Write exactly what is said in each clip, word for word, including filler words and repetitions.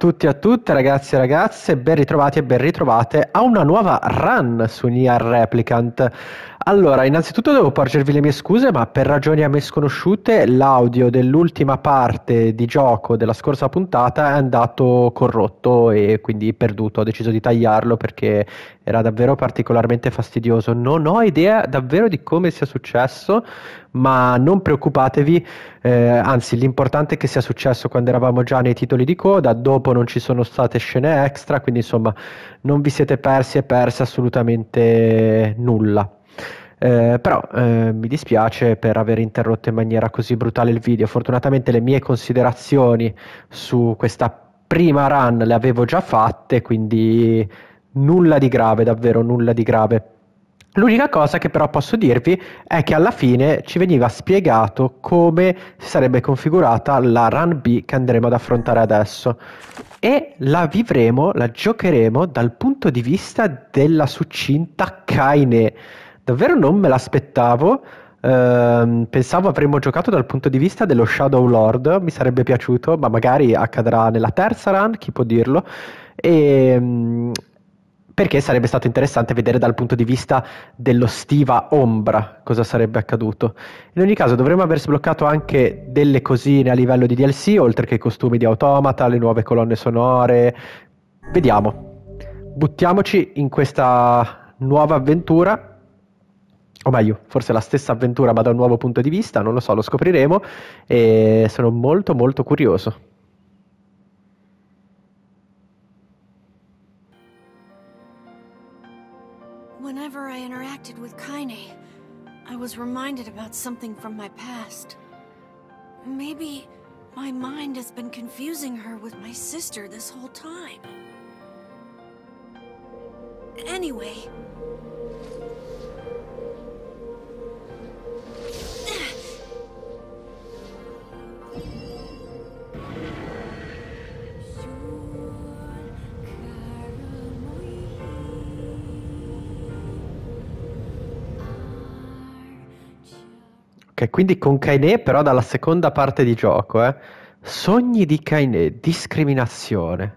tutti e a tutte, ragazzi e ragazze, ben ritrovati e ben ritrovate a una nuova run su Nier Replicant. Allora, innanzitutto devo porgervi le mie scuse, ma per ragioni a me sconosciute l'audio dell'ultima parte di gioco della scorsa puntata è andato corrotto e quindi perduto. Ho deciso di tagliarlo perché era davvero particolarmente fastidioso. Non ho idea davvero di come sia successo, ma non preoccupatevi, eh, anzi l'importante è che sia successo quando eravamo già nei titoli di coda, dopo non ci sono state scene extra, quindi insomma non vi siete persi e perse assolutamente nulla. Eh, però eh, mi dispiace per aver interrotto in maniera così brutale il video. Fortunatamente le mie considerazioni su questa prima run le avevo già fatte, quindi nulla di grave, davvero nulla di grave. L'unica cosa che però posso dirvi è che alla fine ci veniva spiegato come si sarebbe configurata la run B che andremo ad affrontare adesso e la vivremo, la giocheremo dal punto di vista della succinta Kaine. Davvero non me l'aspettavo. Ehm, pensavo avremmo giocato dal punto di vista dello Shadow Lord, mi sarebbe piaciuto, ma magari accadrà nella terza run, chi può dirlo. E, mm, perché sarebbe stato interessante vedere dal punto di vista dello Stiva Ombra cosa sarebbe accaduto. In ogni caso dovremmo aver sbloccato anche delle cosine a livello di D L C, oltre che i costumi di Automata, le nuove colonne sonore. Vediamo. Buttiamoci in questa nuova avventura. O meglio, forse la stessa avventura ma da un nuovo punto di vista, non lo so, lo scopriremo e sono molto molto curioso. Whenever I interacted with Kaine, I was reminded about something from my past. Maybe my mind has been confusing her with my sister this whole time. Anyway... Ok, quindi con Kaine però dalla seconda parte di gioco, eh. Sogni di Kaine, discriminazione.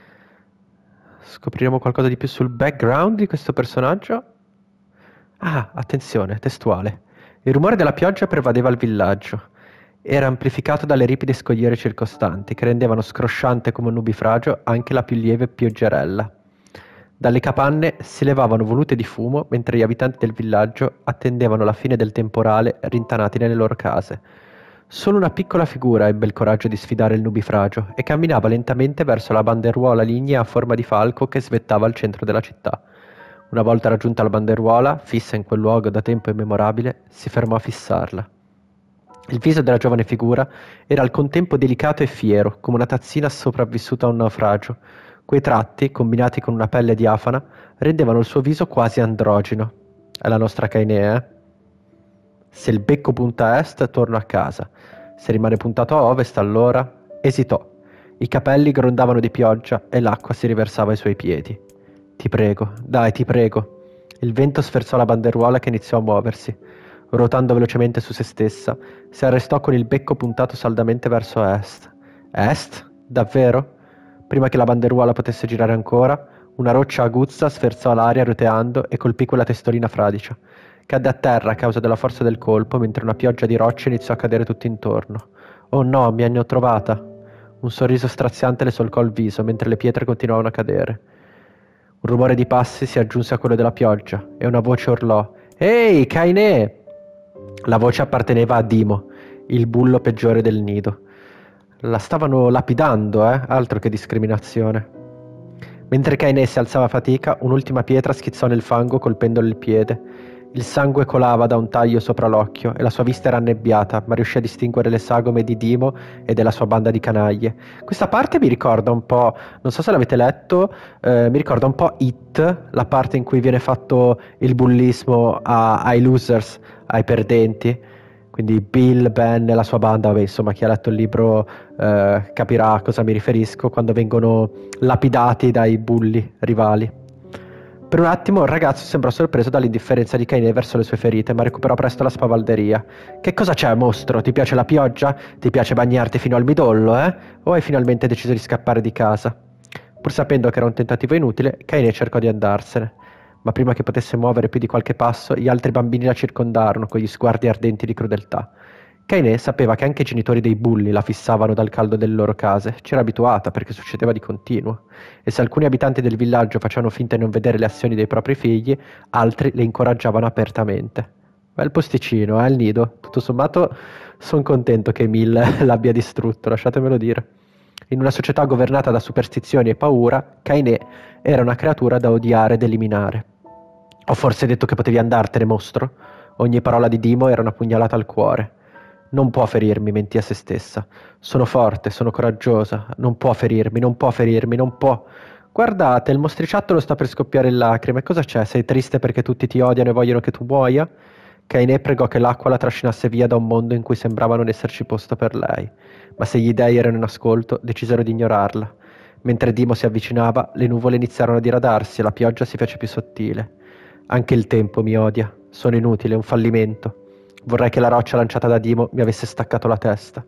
Scopriremo qualcosa di più sul background di questo personaggio? Ah, attenzione, testuale. Il rumore della pioggia pervadeva il villaggio. Era amplificato dalle ripide scogliere circostanti, che rendevano scrosciante come un nubifragio anche la più lieve pioggerella. Dalle capanne si levavano volute di fumo, mentre gli abitanti del villaggio attendevano la fine del temporale rintanati nelle loro case. Solo una piccola figura ebbe il coraggio di sfidare il nubifragio e camminava lentamente verso la banderuola lignea a forma di falco che svettava al centro della città. Una volta raggiunta la banderuola, fissa in quel luogo da tempo immemorabile, si fermò a fissarla. Il viso della giovane figura era al contempo delicato e fiero, come una tazzina sopravvissuta a un naufragio. Quei tratti, combinati con una pelle diafana, rendevano il suo viso quasi androgino. È la nostra Kaine, eh? Se il becco punta a est, torno a casa. Se rimane puntato a ovest, allora... Esitò. I capelli grondavano di pioggia e l'acqua si riversava ai suoi piedi. Ti prego, dai, ti prego. Il vento sferzò la banderuola che iniziò a muoversi. Ruotando velocemente su se stessa, si arrestò con il becco puntato saldamente verso est. Est? Davvero? Prima che la banderuola potesse girare ancora, una roccia aguzza sferzò l'aria roteando e colpì quella testolina fradicia. Cadde a terra a causa della forza del colpo, mentre una pioggia di rocce iniziò a cadere tutto intorno. Oh no, mi hanno trovata! Un sorriso straziante le solcò il viso, mentre le pietre continuavano a cadere. Un rumore di passi si aggiunse a quello della pioggia, e una voce urlò: «Ehi, Kaine!» La voce apparteneva a Dimo, il bullo peggiore del nido. La stavano lapidando, eh? Altro che discriminazione. Mentre Kaine si alzava a fatica, un'ultima pietra schizzò nel fango colpendole il piede. Il sangue colava da un taglio sopra l'occhio e la sua vista era annebbiata, ma riuscì a distinguere le sagome di Dimo e della sua banda di canaglie. Questa parte mi ricorda un po', non so se l'avete letto, eh, mi ricorda un po' It, la parte in cui viene fatto il bullismo a, ai losers, ai perdenti. Quindi Bill, Ben e la sua banda, vabbè, insomma, chi ha letto il libro eh, capirà a cosa mi riferisco, quando vengono lapidati dai bulli rivali. Per un attimo il ragazzo sembrò sorpreso dall'indifferenza di Kaine verso le sue ferite, ma recuperò presto la spavalderia. Che cosa c'è, mostro? Ti piace la pioggia? Ti piace bagnarti fino al midollo, eh? O hai finalmente deciso di scappare di casa? Pur sapendo che era un tentativo inutile, Kaine cercò di andarsene. Ma prima che potesse muovere più di qualche passo, gli altri bambini la circondarono con gli sguardi ardenti di crudeltà. Kaine sapeva che anche i genitori dei bulli la fissavano dal caldo delle loro case, c'era abituata perché succedeva di continuo, e se alcuni abitanti del villaggio facevano finta di non vedere le azioni dei propri figli, altri le incoraggiavano apertamente. Bel posticino, eh, il nido. Tutto sommato sono contento che Emil l'abbia distrutto, lasciatemelo dire. In una società governata da superstizioni e paura, Kaine era una creatura da odiare ed eliminare. Ho forse detto che potevi andartene, mostro? Ogni parola di Dimo era una pugnalata al cuore. Non può ferirmi, mentì a se stessa. Sono forte, sono coraggiosa. Non può ferirmi, non può ferirmi, non può. Guardate, il mostriciattolo sta per scoppiare in lacrime. Cosa c'è? Sei triste perché tutti ti odiano e vogliono che tu muoia? Kaine pregò che l'acqua la trascinasse via da un mondo in cui sembrava non esserci posto per lei. Ma se gli dei erano in ascolto, decisero di ignorarla. Mentre Dimo si avvicinava, le nuvole iniziarono a diradarsi e la pioggia si fece più sottile. Anche il tempo mi odia. Sono inutile, un fallimento. Vorrei che la roccia lanciata da Dimo mi avesse staccato la testa.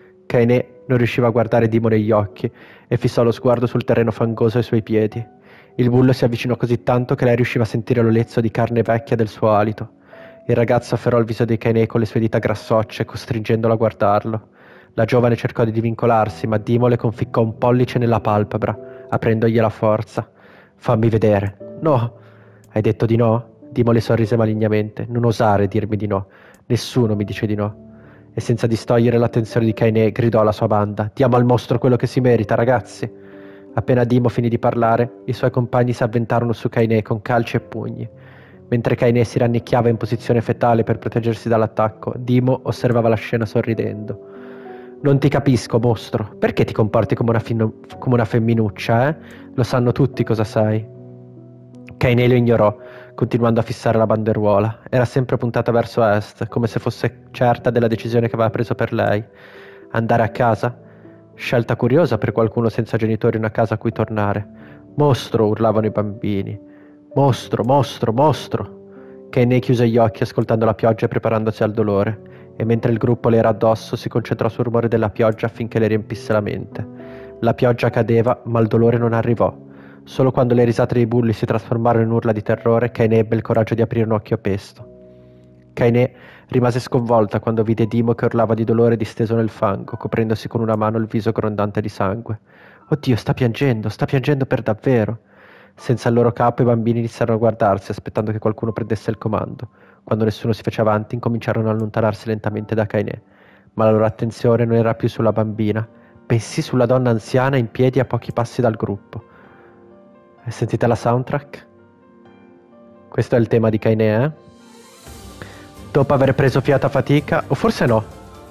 Kaine non riusciva a guardare Dimo negli occhi e fissò lo sguardo sul terreno fangoso ai suoi piedi. Il bullo si avvicinò così tanto che lei riusciva a sentire l'olezzo di carne vecchia del suo alito. Il ragazzo afferrò il viso di Kaine con le sue dita grassocce, costringendolo a guardarlo. La giovane cercò di divincolarsi, ma Dimo le conficcò un pollice nella palpebra, aprendogli la forza. Fammi vedere. No. Hai detto di no? Dimo le sorrise malignamente. Non osare dirmi di no. Nessuno mi dice di no. E senza distogliere l'attenzione di Kaine, gridò alla sua banda: diamo al mostro quello che si merita, ragazzi. Appena Dimo finì di parlare, i suoi compagni si avventarono su Kaine con calci e pugni. Mentre Kaine si rannicchiava in posizione fetale per proteggersi dall'attacco, Dimo osservava la scena sorridendo. Non ti capisco, mostro. Perché ti comporti come una, fino- come una femminuccia, eh? Lo sanno tutti cosa sei. Kaine lo ignorò, continuando a fissare la banderuola. Era sempre puntata verso est, come se fosse certa della decisione che aveva preso per lei. Andare a casa? Scelta curiosa per qualcuno senza genitori in una casa a cui tornare. Mostro, urlavano i bambini. Mostro, mostro, mostro. Kaine chiuse gli occhi ascoltando la pioggia e preparandosi al dolore, e mentre il gruppo le era addosso si concentrò sul rumore della pioggia affinché le riempisse la mente. La pioggia cadeva, ma il dolore non arrivò. Solo quando le risate dei bulli si trasformarono in urla di terrore, Kaine ebbe il coraggio di aprire un occhio pesto. Kaine rimase sconvolta quando vide Dimo che urlava di dolore disteso nel fango, coprendosi con una mano il viso grondante di sangue. Oddio, sta piangendo, sta piangendo per davvero. Senza il loro capo i bambini iniziarono a guardarsi, aspettando che qualcuno prendesse il comando. Quando nessuno si fece avanti, incominciarono ad allontanarsi lentamente da Kaine. Ma la loro attenzione non era più sulla bambina, bensì sulla donna anziana in piedi a pochi passi dal gruppo. E sentite la soundtrack? Questo è il tema di Kaine, eh? Dopo aver preso fiato a fatica, o forse no,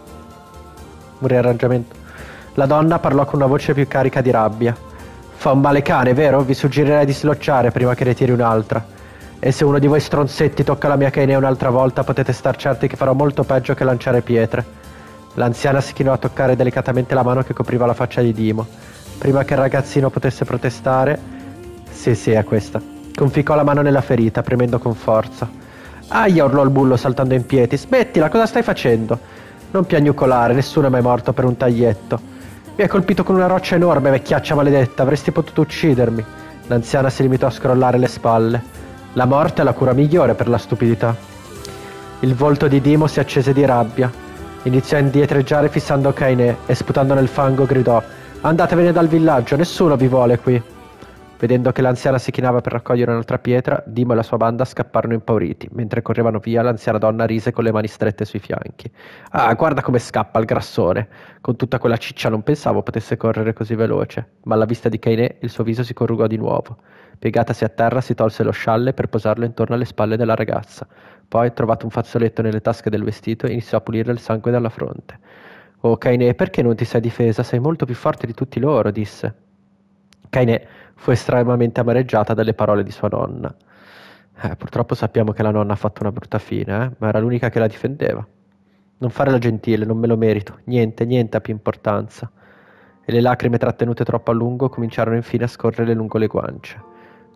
un riarrangiamento. La donna parlò con una voce più carica di rabbia. Fa un male cane, vero? Vi suggerirei di slocciare prima che ne tiri un'altra. E se uno di voi stronzetti tocca la mia Kaine un'altra volta, potete star certi che farò molto peggio che lanciare pietre. L'anziana si chinò a toccare delicatamente la mano che copriva la faccia di Dimo. Prima che il ragazzino potesse protestare... Sì, sì, è questa. Conficcò la mano nella ferita, premendo con forza. Aia, urlò il bullo saltando in piedi. Smettila, cosa stai facendo? Non piagnucolare, nessuno è mai morto per un taglietto. Mi hai colpito con una roccia enorme, vecchiaccia maledetta, avresti potuto uccidermi. L'anziana si limitò a scrollare le spalle. La morte è la cura migliore per la stupidità. Il volto di Dimo si accese di rabbia. Iniziò a indietreggiare fissando Kaine e sputando nel fango gridò: andatevene dal villaggio, nessuno vi vuole qui. Vedendo che l'anziana si chinava per raccogliere un'altra pietra, Dimo e la sua banda scapparono impauriti. Mentre correvano via, l'anziana donna rise con le mani strette sui fianchi. Ah, guarda come scappa il grassone! Con tutta quella ciccia non pensavo potesse correre così veloce. Ma alla vista di Kaine il suo viso si corrugò di nuovo. Piegatasi a terra si tolse lo scialle per posarlo intorno alle spalle della ragazza. Poi, trovato un fazzoletto nelle tasche del vestito, iniziò a pulire il sangue dalla fronte. Oh, Kaine, perché non ti sei difesa? Sei molto più forte di tutti loro, disse. Kaine fu estremamente amareggiata dalle parole di sua nonna. Eh, purtroppo sappiamo che la nonna ha fatto una brutta fine, eh? Ma era l'unica che la difendeva. Non fare la gentile, non me lo merito. Niente, niente ha più importanza. E le lacrime trattenute troppo a lungo cominciarono infine a scorrere lungo le guance.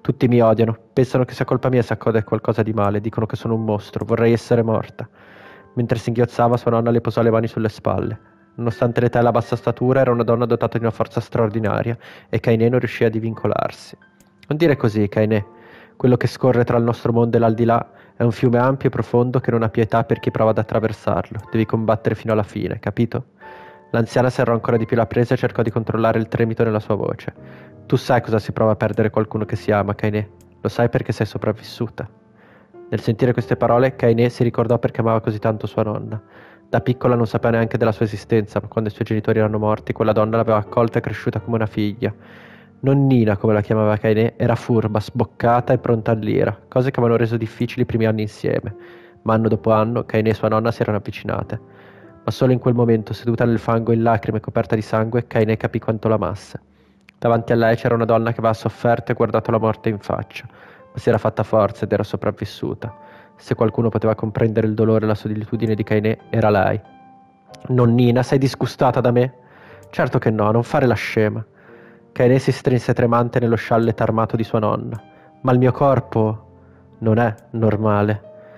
Tutti mi odiano, pensano che sia colpa mia se accade qualcosa di male, dicono che sono un mostro, vorrei essere morta. Mentre singhiozzava, sua nonna le posò le mani sulle spalle. Nonostante l'età e la bassa statura, era una donna dotata di una forza straordinaria e Kainé non riuscì a divincolarsi. Non dire così, Kainé. Quello che scorre tra il nostro mondo e l'aldilà è un fiume ampio e profondo che non ha pietà per chi prova ad attraversarlo. Devi combattere fino alla fine, capito? L'anziana serrò ancora di più la presa e cercò di controllare il tremito nella sua voce. Tu sai cosa si prova a perdere qualcuno che si ama, Kainé. Lo sai perché sei sopravvissuta. Nel sentire queste parole, Kainé si ricordò perché amava così tanto sua nonna. Da piccola non sapeva neanche della sua esistenza, ma quando i suoi genitori erano morti, quella donna l'aveva accolta e cresciuta come una figlia. Nonnina, come la chiamava Kainé, era furba, sboccata e pronta all'ira, cose che avevano reso difficili i primi anni insieme. Ma anno dopo anno, Kainé e sua nonna si erano avvicinate. Ma solo in quel momento, seduta nel fango in lacrime e coperta di sangue, Kainé capì quanto l'amasse. Davanti a lei c'era una donna che aveva sofferto e guardato la morte in faccia, ma si era fatta forza ed era sopravvissuta. Se qualcuno poteva comprendere il dolore e la solitudine di Kainé, era lei. Nonnina, sei disgustata da me? Certo che no, non fare la scema. Kainé si strinse tremante nello sciallet armato di sua nonna. Ma il mio corpo non è normale.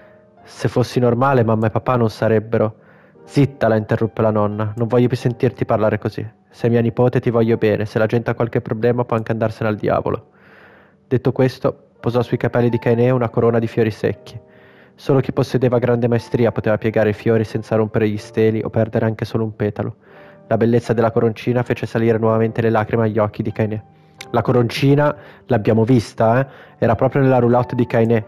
Se fossi normale, mamma e papà non sarebbero... Zitta, la interruppe la nonna, non voglio più sentirti parlare così. Sei mia nipote, ti voglio bene, se la gente ha qualche problema può anche andarsene al diavolo. Detto questo, posò sui capelli di Kainé una corona di fiori secchi. Solo chi possedeva grande maestria poteva piegare i fiori senza rompere gli steli o perdere anche solo un petalo. La bellezza della coroncina fece salire nuovamente le lacrime agli occhi di Kainé. La coroncina, l'abbiamo vista, eh? Era proprio nella roulotte di Kainé.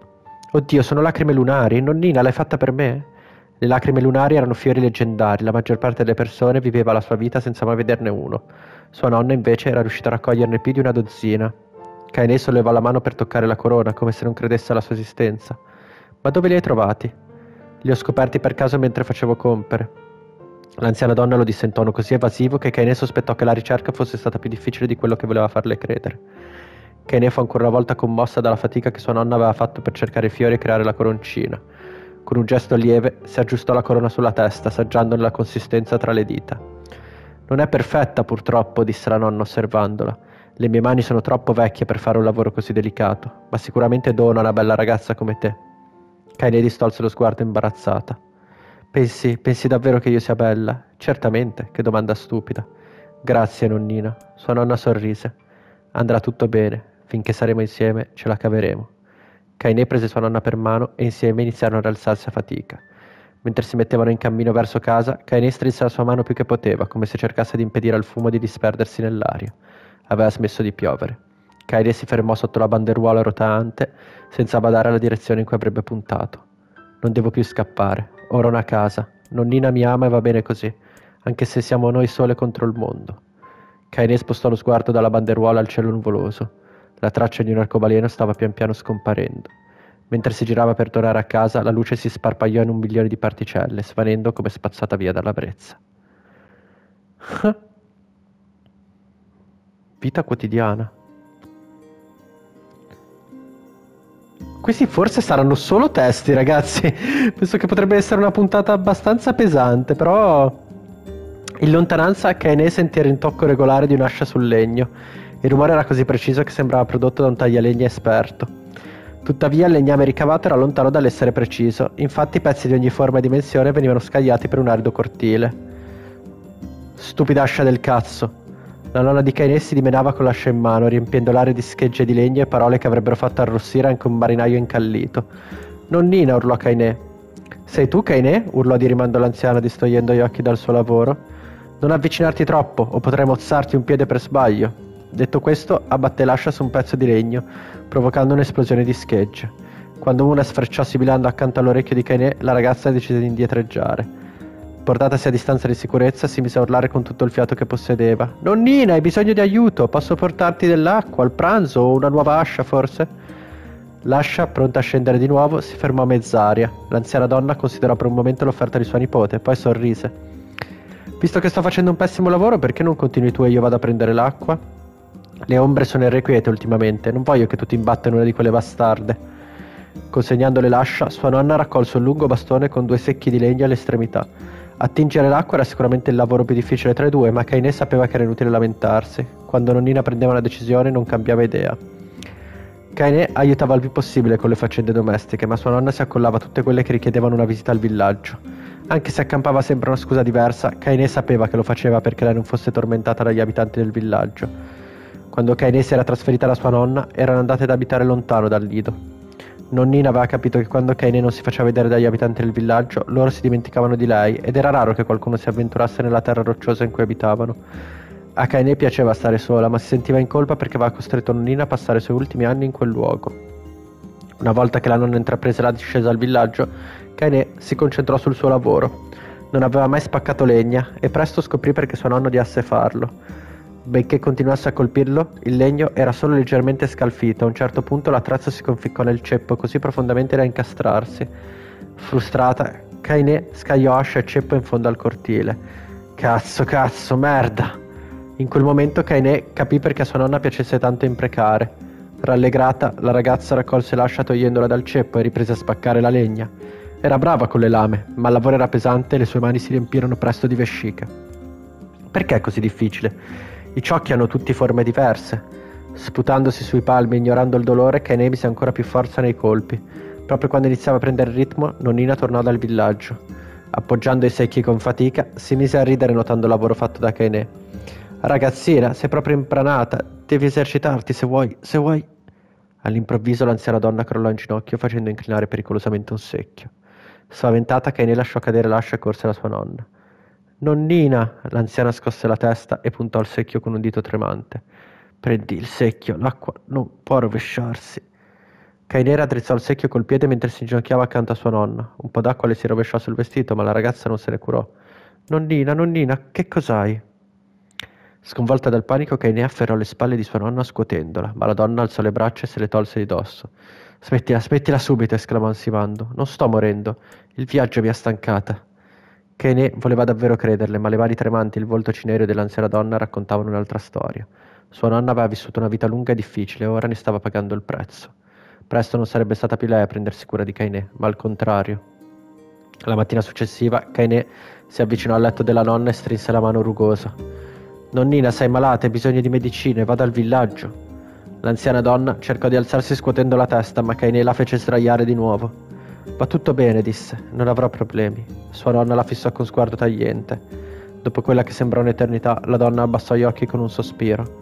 Oddio, sono lacrime lunari, nonnina, l'hai fatta per me? Le lacrime lunari erano fiori leggendari, la maggior parte delle persone viveva la sua vita senza mai vederne uno. Sua nonna invece era riuscita a raccoglierne più di una dozzina. Kainé sollevò la mano per toccare la corona, come se non credesse alla sua esistenza. Ma dove li hai trovati? Li ho scoperti per caso mentre facevo compere. L'anziana donna lo disse in tono così evasivo che Kainé sospettò che la ricerca fosse stata più difficile di quello che voleva farle credere. Kainé fu ancora una volta commossa dalla fatica che sua nonna aveva fatto per cercare i fiori e creare la coroncina. Con un gesto lieve si aggiustò la corona sulla testa, assaggiandone la consistenza tra le dita. Non è perfetta, purtroppo, disse la nonna osservandola. Le mie mani sono troppo vecchie per fare un lavoro così delicato, ma sicuramente dona una bella ragazza come te. Kainé distolse lo sguardo imbarazzata. Pensi, pensi davvero che io sia bella? Certamente, che domanda stupida. Grazie, nonnina. Sua nonna sorrise. Andrà tutto bene, finché saremo insieme ce la caveremo. Kainé prese sua nonna per mano e insieme iniziarono ad alzarsi a fatica. Mentre si mettevano in cammino verso casa, Kainé strinse la sua mano più che poteva, come se cercasse di impedire al fumo di disperdersi nell'aria. Aveva smesso di piovere. Kainé si fermò sotto la banderuola rotante, senza badare alla direzione in cui avrebbe puntato. Non devo più scappare. Ora ho una casa. Nonnina mi ama e va bene così, anche se siamo noi sole contro il mondo. Kainé spostò lo sguardo dalla banderuola al cielo nuvoloso. La traccia di un arcobaleno stava pian piano scomparendo. Mentre si girava per tornare a casa, la luce si sparpagliò in un milione di particelle, svanendo come spazzata via dalla brezza. Vita quotidiana. Questi forse saranno solo testi, ragazzi. Penso che potrebbe essere una puntata abbastanza pesante, però... In lontananza Kainé sentì il rintocco regolare di un'ascia sul legno. Il rumore era così preciso che sembrava prodotto da un taglialegna esperto. Tuttavia il legname ricavato era lontano dall'essere preciso, infatti pezzi di ogni forma e dimensione venivano scagliati per un arido cortile. Stupida ascia del cazzo! La nonna di Kainé si dimenava con l'ascia in mano, riempiendo l'aria di schegge di legno e parole che avrebbero fatto arrossire anche un marinaio incallito. Nonnina, urlò Kainé. Sei tu, Kainé? Urlò di rimando l'anziana, distogliendo gli occhi dal suo lavoro. Non avvicinarti troppo, o potrei mozzarti un piede per sbaglio. Detto questo, abbatté l'ascia su un pezzo di legno, provocando un'esplosione di schegge. Quando una sfrecciò sibilando accanto all'orecchio di Kainé, la ragazza decise di indietreggiare. Portatasi a distanza di sicurezza, si mise a urlare con tutto il fiato che possedeva. Nonnina, hai bisogno di aiuto? Posso portarti dell'acqua, al pranzo o una nuova ascia, forse? L'ascia, pronta a scendere di nuovo, si fermò a mezz'aria. L'anziana donna considerò per un momento l'offerta di sua nipote, poi sorrise. Visto che sto facendo un pessimo lavoro, perché non continui tu e io vado a prendere l'acqua? Le ombre sono irrequiete ultimamente, non voglio che tu ti imbatta in una di quelle bastarde. Consegnandole l'ascia, sua nonna raccolse un lungo bastone con due secchi di legno all'estremità. Attingere l'acqua era sicuramente il lavoro più difficile tra i due, ma Kainé sapeva che era inutile lamentarsi. Quando nonnina prendeva una decisione non cambiava idea. Kaine aiutava il più possibile con le faccende domestiche, ma sua nonna si accollava a tutte quelle che richiedevano una visita al villaggio. Anche se accampava sempre una scusa diversa, Kaine sapeva che lo faceva perché lei non fosse tormentata dagli abitanti del villaggio. Quando Kaine si era trasferita da sua nonna, erano andate ad abitare lontano dal nido. Nonnina aveva capito che quando Kaine non si faceva vedere dagli abitanti del villaggio, loro si dimenticavano di lei ed era raro che qualcuno si avventurasse nella terra rocciosa in cui abitavano. A Kaine piaceva stare sola, ma si sentiva in colpa perché aveva costretto nonnina a passare i suoi ultimi anni in quel luogo. Una volta che la nonna intraprese la discesa al villaggio, Kaine si concentrò sul suo lavoro. Non aveva mai spaccato legna e presto scoprì perché sua nonna odiasse farlo. Benché continuasse a colpirlo, il legno era solo leggermente scalfito. A un certo punto l'attrezzo si conficcò nel ceppo così profondamente da incastrarsi. Frustrata, Kaine scagliò ascia e ceppo in fondo al cortile. Cazzo, cazzo, merda! In quel momento Kaine capì perché a sua nonna piacesse tanto imprecare. Rallegrata, la ragazza raccolse l'ascia togliendola dal ceppo e riprese a spaccare la legna. Era brava con le lame, ma il lavoro era pesante e le sue mani si riempirono presto di vesciche. Perché è così difficile? I ciocchi hanno tutti forme diverse. Sputandosi sui palmi e ignorando il dolore, Kaine mise ancora più forza nei colpi. Proprio quando iniziava a prendere il ritmo, nonnina tornò dal villaggio. Appoggiando i secchi con fatica, si mise a ridere notando il lavoro fatto da Kaine. Ragazzina, sei proprio impranata, devi esercitarti se vuoi, se vuoi. All'improvviso l'anziana donna crollò in ginocchio facendo inclinare pericolosamente un secchio. Spaventata, Kaine lasciò cadere l'ascia e corse alla sua nonna. Nonnina! L'anziana scosse la testa e puntò il secchio con un dito tremante. Prendi il secchio, l'acqua non può rovesciarsi. Kaine raddrizzò il secchio col piede mentre si inginocchiava accanto a sua nonna. Un po' d'acqua le si rovesciò sul vestito, ma la ragazza non se ne curò. Nonnina, nonnina, che cos'hai? Sconvolta dal panico, Kaine afferrò le spalle di sua nonna scuotendola, ma la donna alzò le braccia e se le tolse di dosso. Smettila, smettila subito, esclamò ansimando. Non sto morendo. Il viaggio mi ha stancata. Kaine voleva davvero crederle, ma le mani tremanti e il volto cinereo dell'anziana donna raccontavano un'altra storia. Sua nonna aveva vissuto una vita lunga e difficile e ora ne stava pagando il prezzo. Presto non sarebbe stata più lei a prendersi cura di Kaine, ma al contrario. La mattina successiva, Kaine si avvicinò al letto della nonna e strinse la mano rugosa. Nonnina, sei malata, hai bisogno di medicine, vada al villaggio. L'anziana donna cercò di alzarsi scuotendo la testa, ma Kaine la fece sdraiare di nuovo. Va tutto bene, disse, non avrò problemi. Sua nonna la fissò con sguardo tagliente. Dopo quella che sembrò un'eternità, la donna abbassò gli occhi con un sospiro.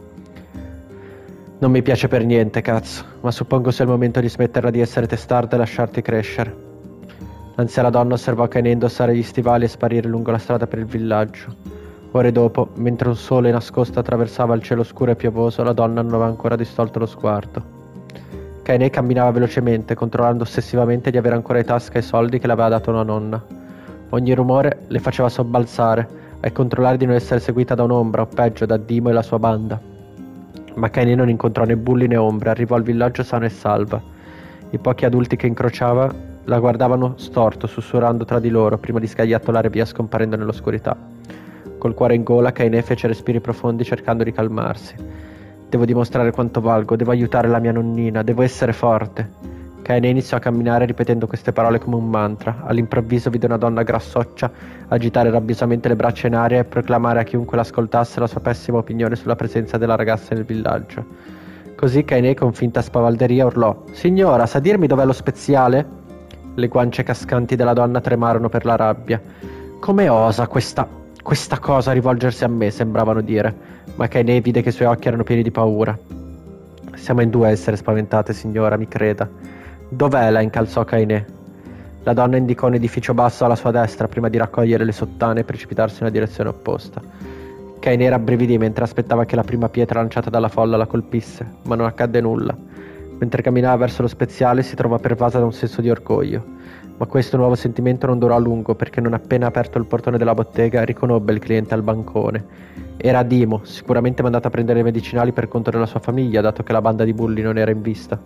Non mi piace per niente, cazzo, ma suppongo sia il momento di smetterla di essere testarda e lasciarti crescere. L'anziana donna osservò Kaine indossare gli stivali e sparire lungo la strada per il villaggio. Ore dopo, mentre un sole nascosto attraversava il cielo scuro e piovoso, la donna non aveva ancora distolto lo sguardo. Kaine camminava velocemente, controllando ossessivamente di avere ancora in tasca i soldi che le aveva dato una nonna. Ogni rumore le faceva sobbalzare e controllare di non essere seguita da un'ombra, o peggio, da Dimo e la sua banda. Ma Kaine non incontrò né bulli né ombre, arrivò al villaggio sano e salva. I pochi adulti che incrociava la guardavano storto, sussurrando tra di loro, prima di scagliattolare via scomparendo nell'oscurità. Col cuore in gola, Kaine fece respiri profondi cercando di calmarsi. Devo dimostrare quanto valgo, devo aiutare la mia nonnina, devo essere forte. Kaine iniziò a camminare ripetendo queste parole come un mantra. All'improvviso vide una donna grassoccia agitare rabbiosamente le braccia in aria e proclamare a chiunque l'ascoltasse la sua pessima opinione sulla presenza della ragazza nel villaggio. Così Kaine, con finta spavalderia, urlò: Signora, sa dirmi dov'è lo speziale? Le guance cascanti della donna tremarono per la rabbia. Come osa questa... Questa cosa rivolgersi a me, sembravano dire, ma Kaine vide che i suoi occhi erano pieni di paura. Siamo in due a essere spaventate, signora, mi creda. Dov'è? La incalzò Kaine. La donna indicò un edificio basso alla sua destra prima di raccogliere le sottane e precipitarsi nella direzione opposta. Kaine rabbrividì mentre aspettava che la prima pietra lanciata dalla folla la colpisse, ma non accadde nulla. Mentre camminava verso lo speziale si trovò pervasa da un senso di orgoglio. Ma questo nuovo sentimento non durò a lungo perché non appena aperto il portone della bottega riconobbe il cliente al bancone. Era Dimo, sicuramente mandato a prendere i medicinali per conto della sua famiglia, dato che la banda di bulli non era in vista.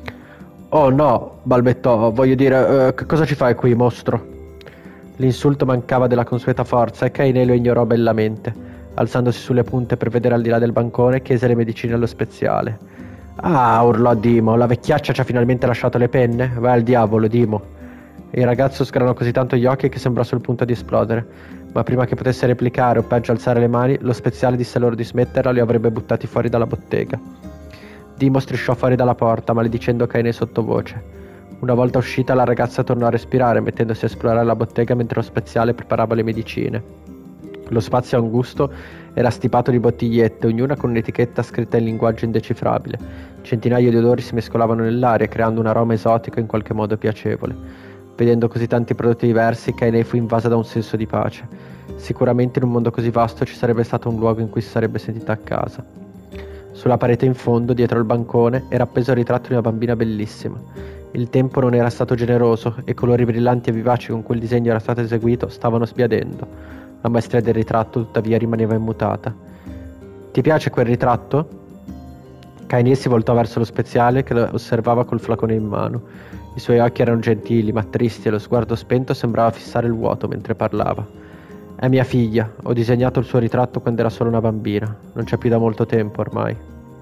Oh no, balbettò, voglio dire, uh, che cosa ci fai qui, mostro? L'insulto mancava della consueta forza e Kaine lo ignorò bellamente. Alzandosi sulle punte per vedere al di là del bancone, chiese le medicine allo speziale. Ah, urlò Dimo, la vecchiaccia ci ha finalmente lasciato le penne? Vai al diavolo, Dimo. Il ragazzo sgranò così tanto gli occhi che sembrò sul punto di esplodere, ma prima che potesse replicare o peggio alzare le mani, lo speziale disse loro di smetterla o li avrebbe buttati fuori dalla bottega. Dimo strisciò fuori dalla porta, maledicendo Kaine sottovoce. Una volta uscita, la ragazza tornò a respirare, mettendosi a esplorare la bottega mentre lo speziale preparava le medicine. Lo spazio angusto era stipato di bottigliette, ognuna con un'etichetta scritta in linguaggio indecifrabile. Centinaia di odori si mescolavano nell'aria, creando un aroma esotico in qualche modo piacevole. Vedendo così tanti prodotti diversi, Kaine fu invasa da un senso di pace. Sicuramente in un mondo così vasto ci sarebbe stato un luogo in cui si sarebbe sentita a casa. Sulla parete in fondo, dietro il bancone, era appeso il ritratto di una bambina bellissima. Il tempo non era stato generoso e i colori brillanti e vivaci con cui il disegno era stato eseguito stavano sbiadendo. La maestria del ritratto, tuttavia, rimaneva immutata. «Ti piace quel ritratto?» Kaine si voltò verso lo speziale che lo osservava col flacone in mano. I suoi occhi erano gentili, ma tristi, e lo sguardo spento sembrava fissare il vuoto mentre parlava. «È mia figlia. Ho disegnato il suo ritratto quando era solo una bambina. Non c'è più da molto tempo ormai».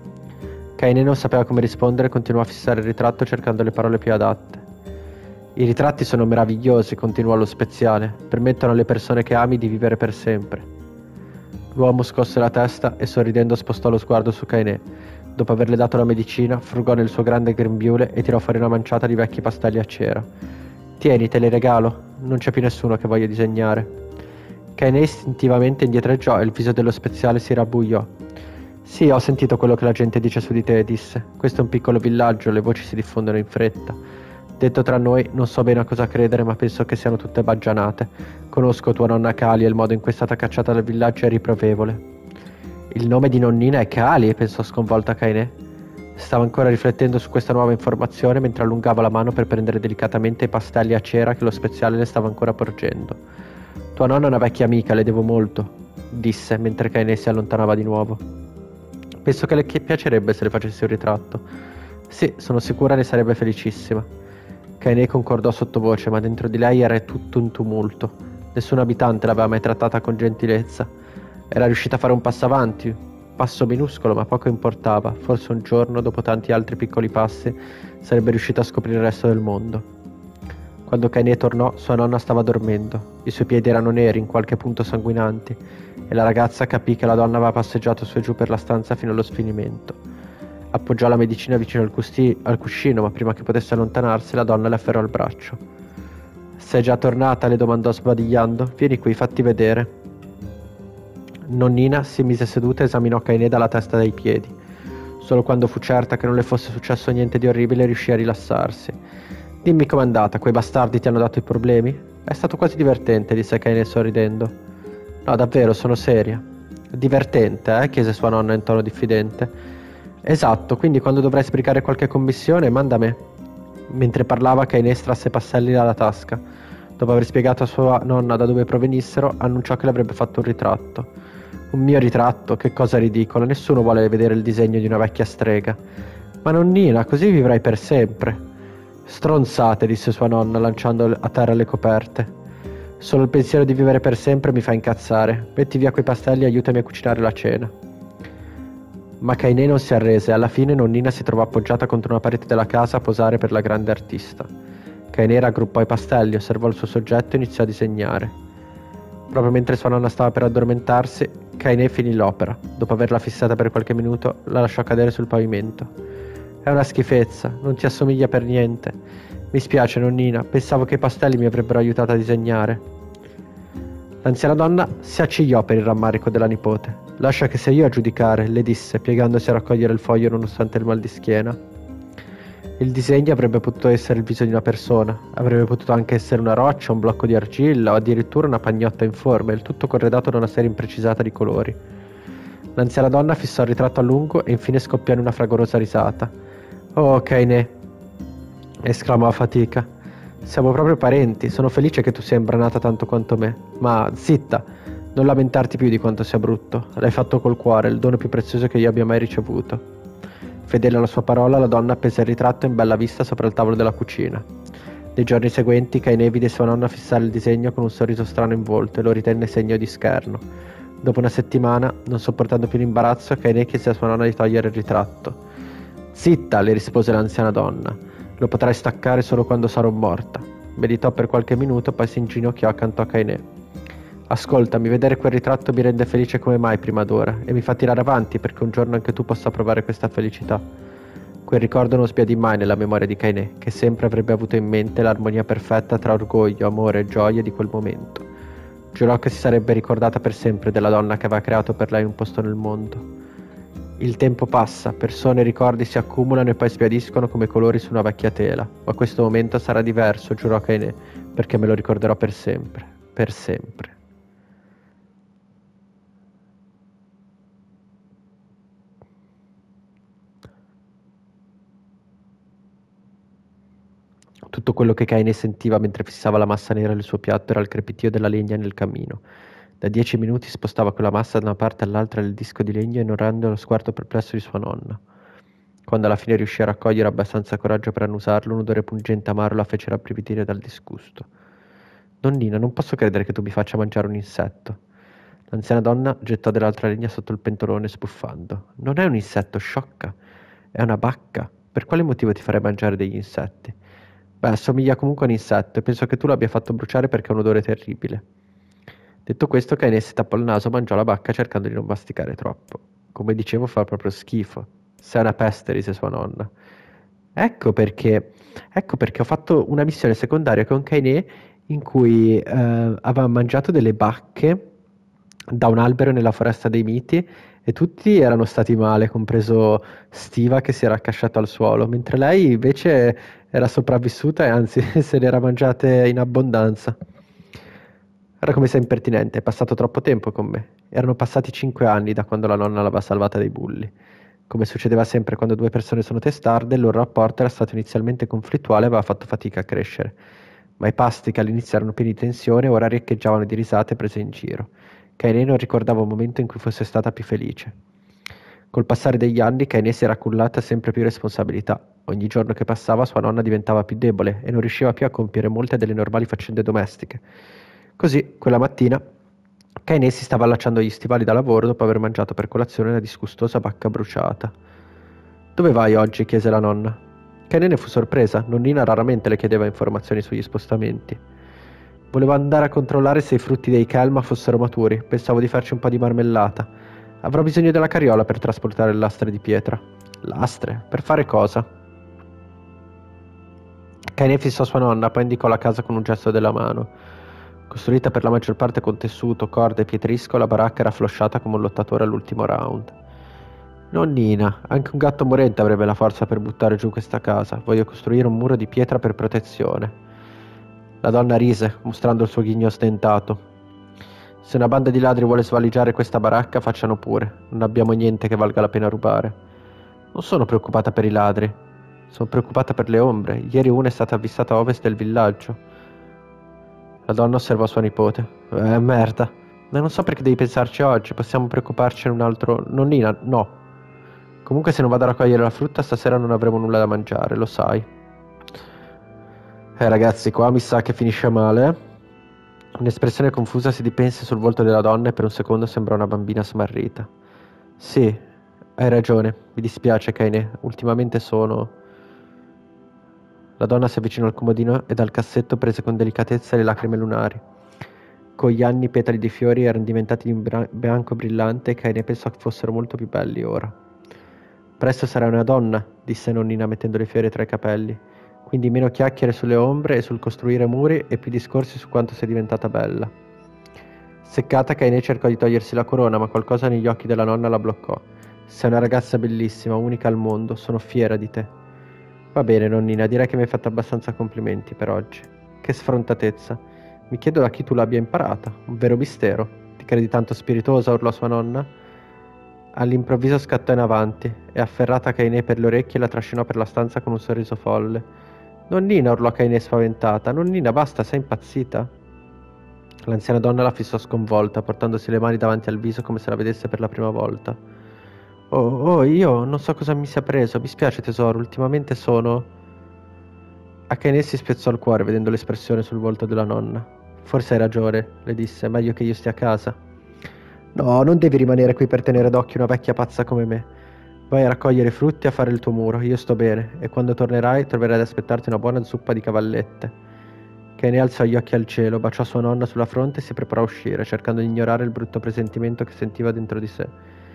Kaine non sapeva come rispondere e continuò a fissare il ritratto cercando le parole più adatte. «I ritratti sono meravigliosi», continuò lo speziale. «Permettono alle persone che ami di vivere per sempre». L'uomo scosse la testa e sorridendo spostò lo sguardo su Kaine. Dopo averle dato la medicina, frugò nel suo grande grembiule e tirò fuori una manciata di vecchi pastelli a cera. «Tieni, te li regalo. Non c'è più nessuno che voglia disegnare». Kaine istintivamente indietreggiò e il viso dello speziale si rabbuiò. «Sì, ho sentito quello che la gente dice su di te», disse. «Questo è un piccolo villaggio, le voci si diffondono in fretta. Detto tra noi, non so bene a cosa credere, ma penso che siano tutte baggianate. Conosco tua nonna Kali e il modo in cui è stata cacciata dal villaggio è riprovevole». «Il nome di nonnina è Kali?» pensò sconvolta Kaine. Stava ancora riflettendo su questa nuova informazione mentre allungava la mano per prendere delicatamente i pastelli a cera che lo speziale le stava ancora porgendo. «Tua nonna è una vecchia amica, le devo molto», disse mentre Kaine si allontanava di nuovo. «Penso che le piacerebbe se le facessi un ritratto». «Sì, sono sicura ne sarebbe felicissima». Kaine concordò sottovoce, ma dentro di lei era tutto un tumulto. Nessun abitante l'aveva mai trattata con gentilezza. Era riuscita a fare un passo avanti, un passo minuscolo, ma poco importava. Forse un giorno, dopo tanti altri piccoli passi, sarebbe riuscita a scoprire il resto del mondo. Quando Kaine tornò, sua nonna stava dormendo. I suoi piedi erano neri, in qualche punto sanguinanti, e la ragazza capì che la donna aveva passeggiato su e giù per la stanza fino allo sfinimento. Appoggiò la medicina vicino al, custi- al cuscino, ma prima che potesse allontanarsi, la donna le afferrò il braccio. «Sei già tornata?» le domandò sbadigliando. «Vieni qui, fatti vedere». Nonnina si mise seduta e esaminò Kaine dalla testa dai piedi. Solo quando fu certa che non le fosse successo niente di orribile riuscì a rilassarsi. «Dimmi com'è andata, quei bastardi ti hanno dato i problemi?» «È stato quasi divertente», disse Kaine sorridendo. «No, davvero, sono seria». «Divertente, eh?» chiese sua nonna in tono diffidente. «Esatto, quindi quando dovrai sbrigare qualche commissione, manda a me». Mentre parlava, Kaine estrasse passelli dalla tasca. Dopo aver spiegato a sua nonna da dove provenissero, annunciò che le avrebbe fatto un ritratto. «Un mio ritratto? Che cosa ridicola, nessuno vuole vedere il disegno di una vecchia strega». «Ma nonnina, così vivrai per sempre». «Stronzate», disse sua nonna, lanciando a terra le coperte. «Solo il pensiero di vivere per sempre mi fa incazzare. Metti via quei pastelli e aiutami a cucinare la cena». Ma Kaine non si arrese e alla fine nonnina si trovò appoggiata contro una parete della casa a posare per la grande artista. Kaine raggruppò i pastelli, osservò il suo soggetto e iniziò a disegnare. Proprio mentre sua nonna stava per addormentarsi, Kaine finì l'opera. Dopo averla fissata per qualche minuto, la lasciò cadere sul pavimento. «È una schifezza, non ti assomiglia per niente. Mi spiace, nonnina, pensavo che i pastelli mi avrebbero aiutato a disegnare». L'anziana donna si accigliò per il rammarico della nipote. «Lascia che sia io a giudicare», le disse, piegandosi a raccogliere il foglio nonostante il mal di schiena. Il disegno avrebbe potuto essere il viso di una persona, avrebbe potuto anche essere una roccia, un blocco di argilla o addirittura una pagnotta informe, il tutto corredato da una serie imprecisata di colori. L'anziana donna fissò il ritratto a lungo e infine scoppiò in una fragorosa risata. «Oh, Kaine!» esclamò a fatica. «Siamo proprio parenti, sono felice che tu sia imbranata tanto quanto me. Ma zitta, non lamentarti più di quanto sia brutto. L'hai fatto col cuore, il dono più prezioso che io abbia mai ricevuto». Fedele alla sua parola, la donna appese il ritratto in bella vista sopra il tavolo della cucina. Nei giorni seguenti, Kaine vide sua nonna fissare il disegno con un sorriso strano in volto e lo ritenne segno di scherno. Dopo una settimana, non sopportando più l'imbarazzo, Kaine chiese a sua nonna di togliere il ritratto. «Zitta», le rispose l'anziana donna. «Lo potrai staccare solo quando sarò morta». Meditò per qualche minuto, poi si inginocchiò accanto a Kaine. «Ascoltami, vedere quel ritratto mi rende felice come mai prima d'ora e mi fa tirare avanti perché un giorno anche tu possa provare questa felicità». Quel ricordo non sbiadì mai nella memoria di Kaine, che sempre avrebbe avuto in mente l'armonia perfetta tra orgoglio, amore e gioia di quel momento. Giurò che si sarebbe ricordata per sempre della donna che aveva creato per lei un posto nel mondo. Il tempo passa, persone e ricordi si accumulano e poi sbiadiscono come colori su una vecchia tela, ma questo momento sarà diverso, giurò Kaine, perché me lo ricorderò per sempre, per sempre. Tutto quello che Kaine sentiva mentre fissava la massa nera nel suo piatto era il crepitio della legna nel camino. Da dieci minuti spostava quella massa da una parte all'altra del disco di legno, ignorando lo sguardo perplesso di sua nonna. Quando alla fine riuscì a raccogliere abbastanza coraggio per annusarlo, un odore pungente amaro la fece rabbrividire dal disgusto. Nonnina, non posso credere che tu mi faccia mangiare un insetto. L'anziana donna gettò dell'altra legna sotto il pentolone sbuffando. Non è un insetto, sciocca. È una bacca. Per quale motivo ti farei mangiare degli insetti? Beh, assomiglia comunque a un insetto e penso che tu l'abbia fatto bruciare perché ha un odore terribile. Detto questo, Kaine si tappò il naso e mangiò la bacca cercando di non masticare troppo. Come dicevo, fa proprio schifo. Sei una peste, rise sua nonna. Ecco perché, ecco perché ho fatto una missione secondaria con Kaine in cui eh, aveva mangiato delle bacche da un albero nella foresta dei miti e tutti erano stati male, compreso Stiva che si era accasciato al suolo, mentre lei invece era sopravvissuta e anzi se le era mangiate in abbondanza. Ora come sei impertinente, è passato troppo tempo con me. Erano passati cinque anni da quando la nonna l'aveva salvata dai bulli. Come succedeva sempre quando due persone sono testarde, il loro rapporto era stato inizialmente conflittuale e aveva fatto fatica a crescere. Ma i pasti che all'inizio erano pieni di tensione ora riecheggiavano di risate prese in giro. Kaine non ricordava un momento in cui fosse stata più felice. Col passare degli anni, Kaine si era cullata sempre più responsabilità. Ogni giorno che passava sua nonna diventava più debole e non riusciva più a compiere molte delle normali faccende domestiche. Così, quella mattina, Kaine si stava allacciando gli stivali da lavoro dopo aver mangiato per colazione una disgustosa bacca bruciata. «Dove vai oggi?» chiese la nonna. Kaine ne fu sorpresa, nonnina raramente le chiedeva informazioni sugli spostamenti. «Volevo andare a controllare se i frutti dei Kelma fossero maturi, pensavo di farci un po' di marmellata. Avrò bisogno della carriola per trasportare le lastre di pietra». «Lastre? Per fare cosa?» Kaine fissò sua nonna, poi indicò la casa con un gesto della mano. Costruita per la maggior parte con tessuto, corde e pietrisco, la baracca era flosciata come un lottatore all'ultimo round. «Nonnina, anche un gatto morente avrebbe la forza per buttare giù questa casa. Voglio costruire un muro di pietra per protezione». La donna rise, mostrando il suo ghigno stentato. «Se una banda di ladri vuole svaligiare questa baracca, facciano pure. Non abbiamo niente che valga la pena rubare». «Non sono preoccupata per i ladri. Sono preoccupata per le ombre. Ieri una è stata avvistata a ovest del villaggio». La donna osservò sua nipote. «Eh, merda. Ma non so perché devi pensarci oggi. Possiamo preoccuparci in un altro...» «Nonnina, no. Comunque se non vado a raccogliere la frutta stasera non avremo nulla da mangiare, lo sai». «Eh ragazzi, qua mi sa che finisce male, eh?» Un'espressione confusa si dipinse sul volto della donna e per un secondo sembrò una bambina smarrita. «Sì, hai ragione. Mi dispiace, Kaine. Ultimamente sono...» La donna si avvicinò al comodino e dal cassetto prese con delicatezza le lacrime lunari. Con gli anni i petali dei fiori erano diventati di un bra- bianco brillante e Kaine pensò che fossero molto più belli ora. «Presto sarai una donna», disse nonnina mettendo le fiori tra i capelli. «Quindi meno chiacchiere sulle ombre e sul costruire muri e più discorsi su quanto sei diventata bella». Seccata, Kaine cercò di togliersi la corona, ma qualcosa negli occhi della nonna la bloccò. «Sei una ragazza bellissima, unica al mondo. Sono fiera di te». «Va bene, nonnina, direi che mi hai fatto abbastanza complimenti per oggi». «Che sfrontatezza. Mi chiedo da chi tu l'abbia imparata. Un vero mistero. Ti credi tanto spiritosa?» urlò sua nonna. All'improvviso scattò in avanti e, afferrata Kaine per le orecchie, la trascinò per la stanza con un sorriso folle. «Nonnina!» urlò Kaine spaventata. «Nonnina, basta, sei impazzita?» L'anziana donna la fissò sconvolta, portandosi le mani davanti al viso come se la vedesse per la prima volta. «Oh, oh, io non so cosa mi sia preso. Mi spiace, tesoro, ultimamente sono...» A Kaine si spezzò il cuore vedendo l'espressione sul volto della nonna. «Forse hai ragione», le disse, «meglio che io stia a casa». «No, non devi rimanere qui per tenere d'occhio una vecchia pazza come me. Vai a raccogliere i frutti e a fare il tuo muro, io sto bene, e quando tornerai troverai ad aspettarti una buona zuppa di cavallette». Kaine alzò gli occhi al cielo, baciò sua nonna sulla fronte e si preparò a uscire, cercando di ignorare il brutto presentimento che sentiva dentro di sé.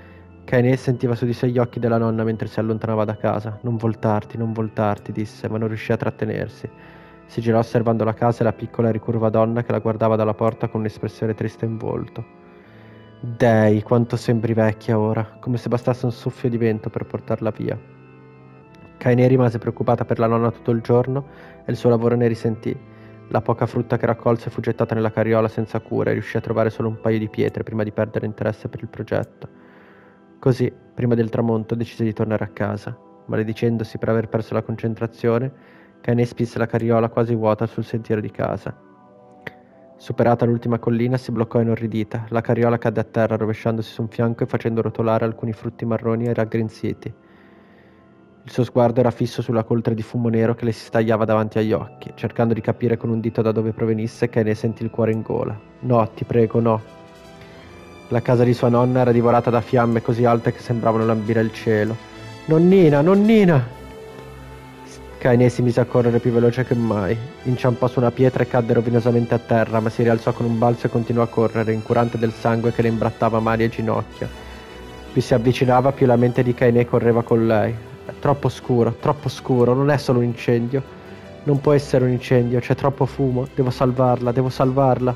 Kaine sentiva su di sé gli occhi della nonna mentre si allontanava da casa. Non voltarti, non voltarti, disse, ma non riuscì a trattenersi. Si girò osservando la casa e la piccola e ricurva donna che la guardava dalla porta con un'espressione triste in volto. Dei, quanto sembri vecchia ora, come se bastasse un soffio di vento per portarla via. Kaine rimase preoccupata per la nonna tutto il giorno e il suo lavoro ne risentì. La poca frutta che raccolse fu gettata nella carriola senza cura e riuscì a trovare solo un paio di pietre prima di perdere interesse per il progetto. Così, prima del tramonto, decise di tornare a casa. Maledicendosi per aver perso la concentrazione, Kaine spinse la carriola quasi vuota sul sentiero di casa. Superata l'ultima collina, si bloccò inorridita. La carriola cadde a terra, rovesciandosi su un fianco e facendo rotolare alcuni frutti marroni e raggrinziti. Il suo sguardo era fisso sulla coltre di fumo nero che le si stagliava davanti agli occhi. Cercando di capire con un dito da dove provenisse, Kaine sentì il cuore in gola. No, ti prego, no. La casa di sua nonna era divorata da fiamme così alte che sembravano lambire il cielo. Nonnina, nonnina! Kaine si mise a correre più veloce che mai. Inciampò su una pietra e cadde rovinosamente a terra, ma si rialzò con un balzo e continuò a correre, incurante del sangue che le imbrattava mani e ginocchia. Più si avvicinava, più la mente di Kaine correva con lei. È troppo scuro, troppo scuro, non è solo un incendio. Non può essere un incendio, c'è troppo fumo. Devo salvarla, devo salvarla.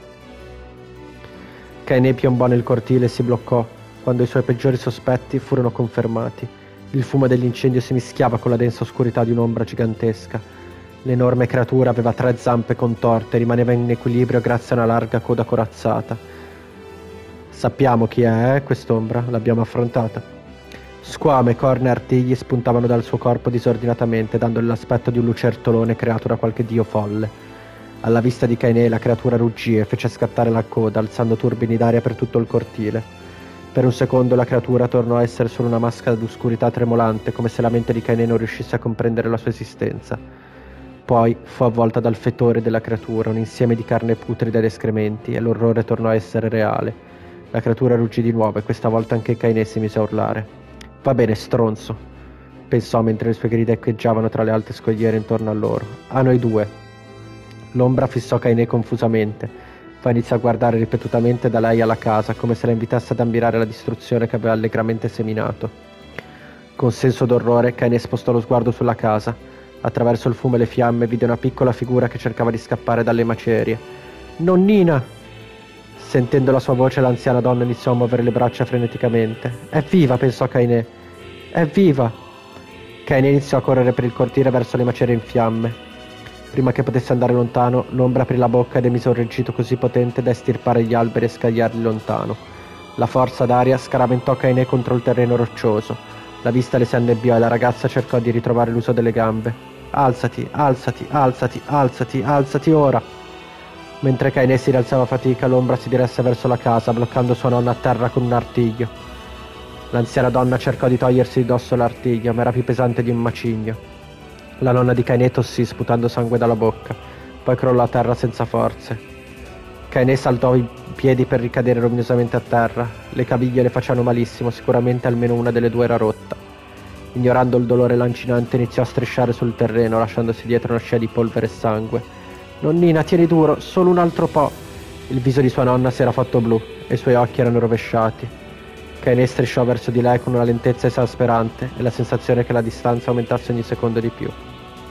Kaine piombò nel cortile e si bloccò, quando i suoi peggiori sospetti furono confermati. Il fumo dell'incendio si mischiava con la densa oscurità di un'ombra gigantesca. L'enorme creatura aveva tre zampe contorte e rimaneva in equilibrio grazie a una larga coda corazzata. Sappiamo chi è, eh, quest'ombra, l'abbiamo affrontata. Squame, corna e artigli spuntavano dal suo corpo disordinatamente, dandole l'aspetto di un lucertolone creato da qualche dio folle. Alla vista di Kaine la creatura ruggì e fece scattare la coda, alzando turbini d'aria per tutto il cortile. Per un secondo la creatura tornò a essere solo una maschera d'oscurità tremolante, come se la mente di Kaine non riuscisse a comprendere la sua esistenza. Poi fu avvolta dal fetore della creatura, un insieme di carne putrida ed escrementi, e l'orrore tornò a essere reale. La creatura ruggì di nuovo e questa volta anche Kaine si mise a urlare. Va bene, stronzo, pensò mentre le sue grida echeggiavano tra le alte scogliere intorno a loro. A noi due. L'ombra fissò Kaine confusamente. Poi iniziò a guardare ripetutamente da lei alla casa, come se la invitasse ad ammirare la distruzione che aveva allegramente seminato. Con senso d'orrore, Kaine spostò lo sguardo sulla casa. Attraverso il fumo e le fiamme vide una piccola figura che cercava di scappare dalle macerie. Nonnina! Sentendo la sua voce, l'anziana donna iniziò a muovere le braccia freneticamente. È viva, pensò Kaine. È viva! Kaine iniziò a correre per il cortile verso le macerie in fiamme. Prima che potesse andare lontano, l'ombra aprì la bocca ed emise un ruggito così potente da estirpare gli alberi e scagliarli lontano. La forza d'aria scaraventò Kaine contro il terreno roccioso. La vista le si annebbiò e la ragazza cercò di ritrovare l'uso delle gambe. Alzati, alzati, alzati, alzati, alzati ora! Mentre Kaine si rialzava a fatica, l'ombra si diresse verso la casa, bloccando sua nonna a terra con un artiglio. L'anziana donna cercò di togliersi di dosso l'artiglio, ma era più pesante di un macigno. La nonna di Kaine tossì, sputando sangue dalla bocca, poi crollò a terra senza forze. Kaine saltò in piedi per ricadere rovinosamente a terra. Le caviglie le facevano malissimo, sicuramente almeno una delle due era rotta. Ignorando il dolore lancinante, iniziò a strisciare sul terreno, lasciandosi dietro una scia di polvere e sangue. Nonnina, tieni duro, solo un altro po'. Il viso di sua nonna si era fatto blu e i suoi occhi erano rovesciati. Kaine strisciò verso di lei con una lentezza esasperante e la sensazione che la distanza aumentasse ogni secondo di più.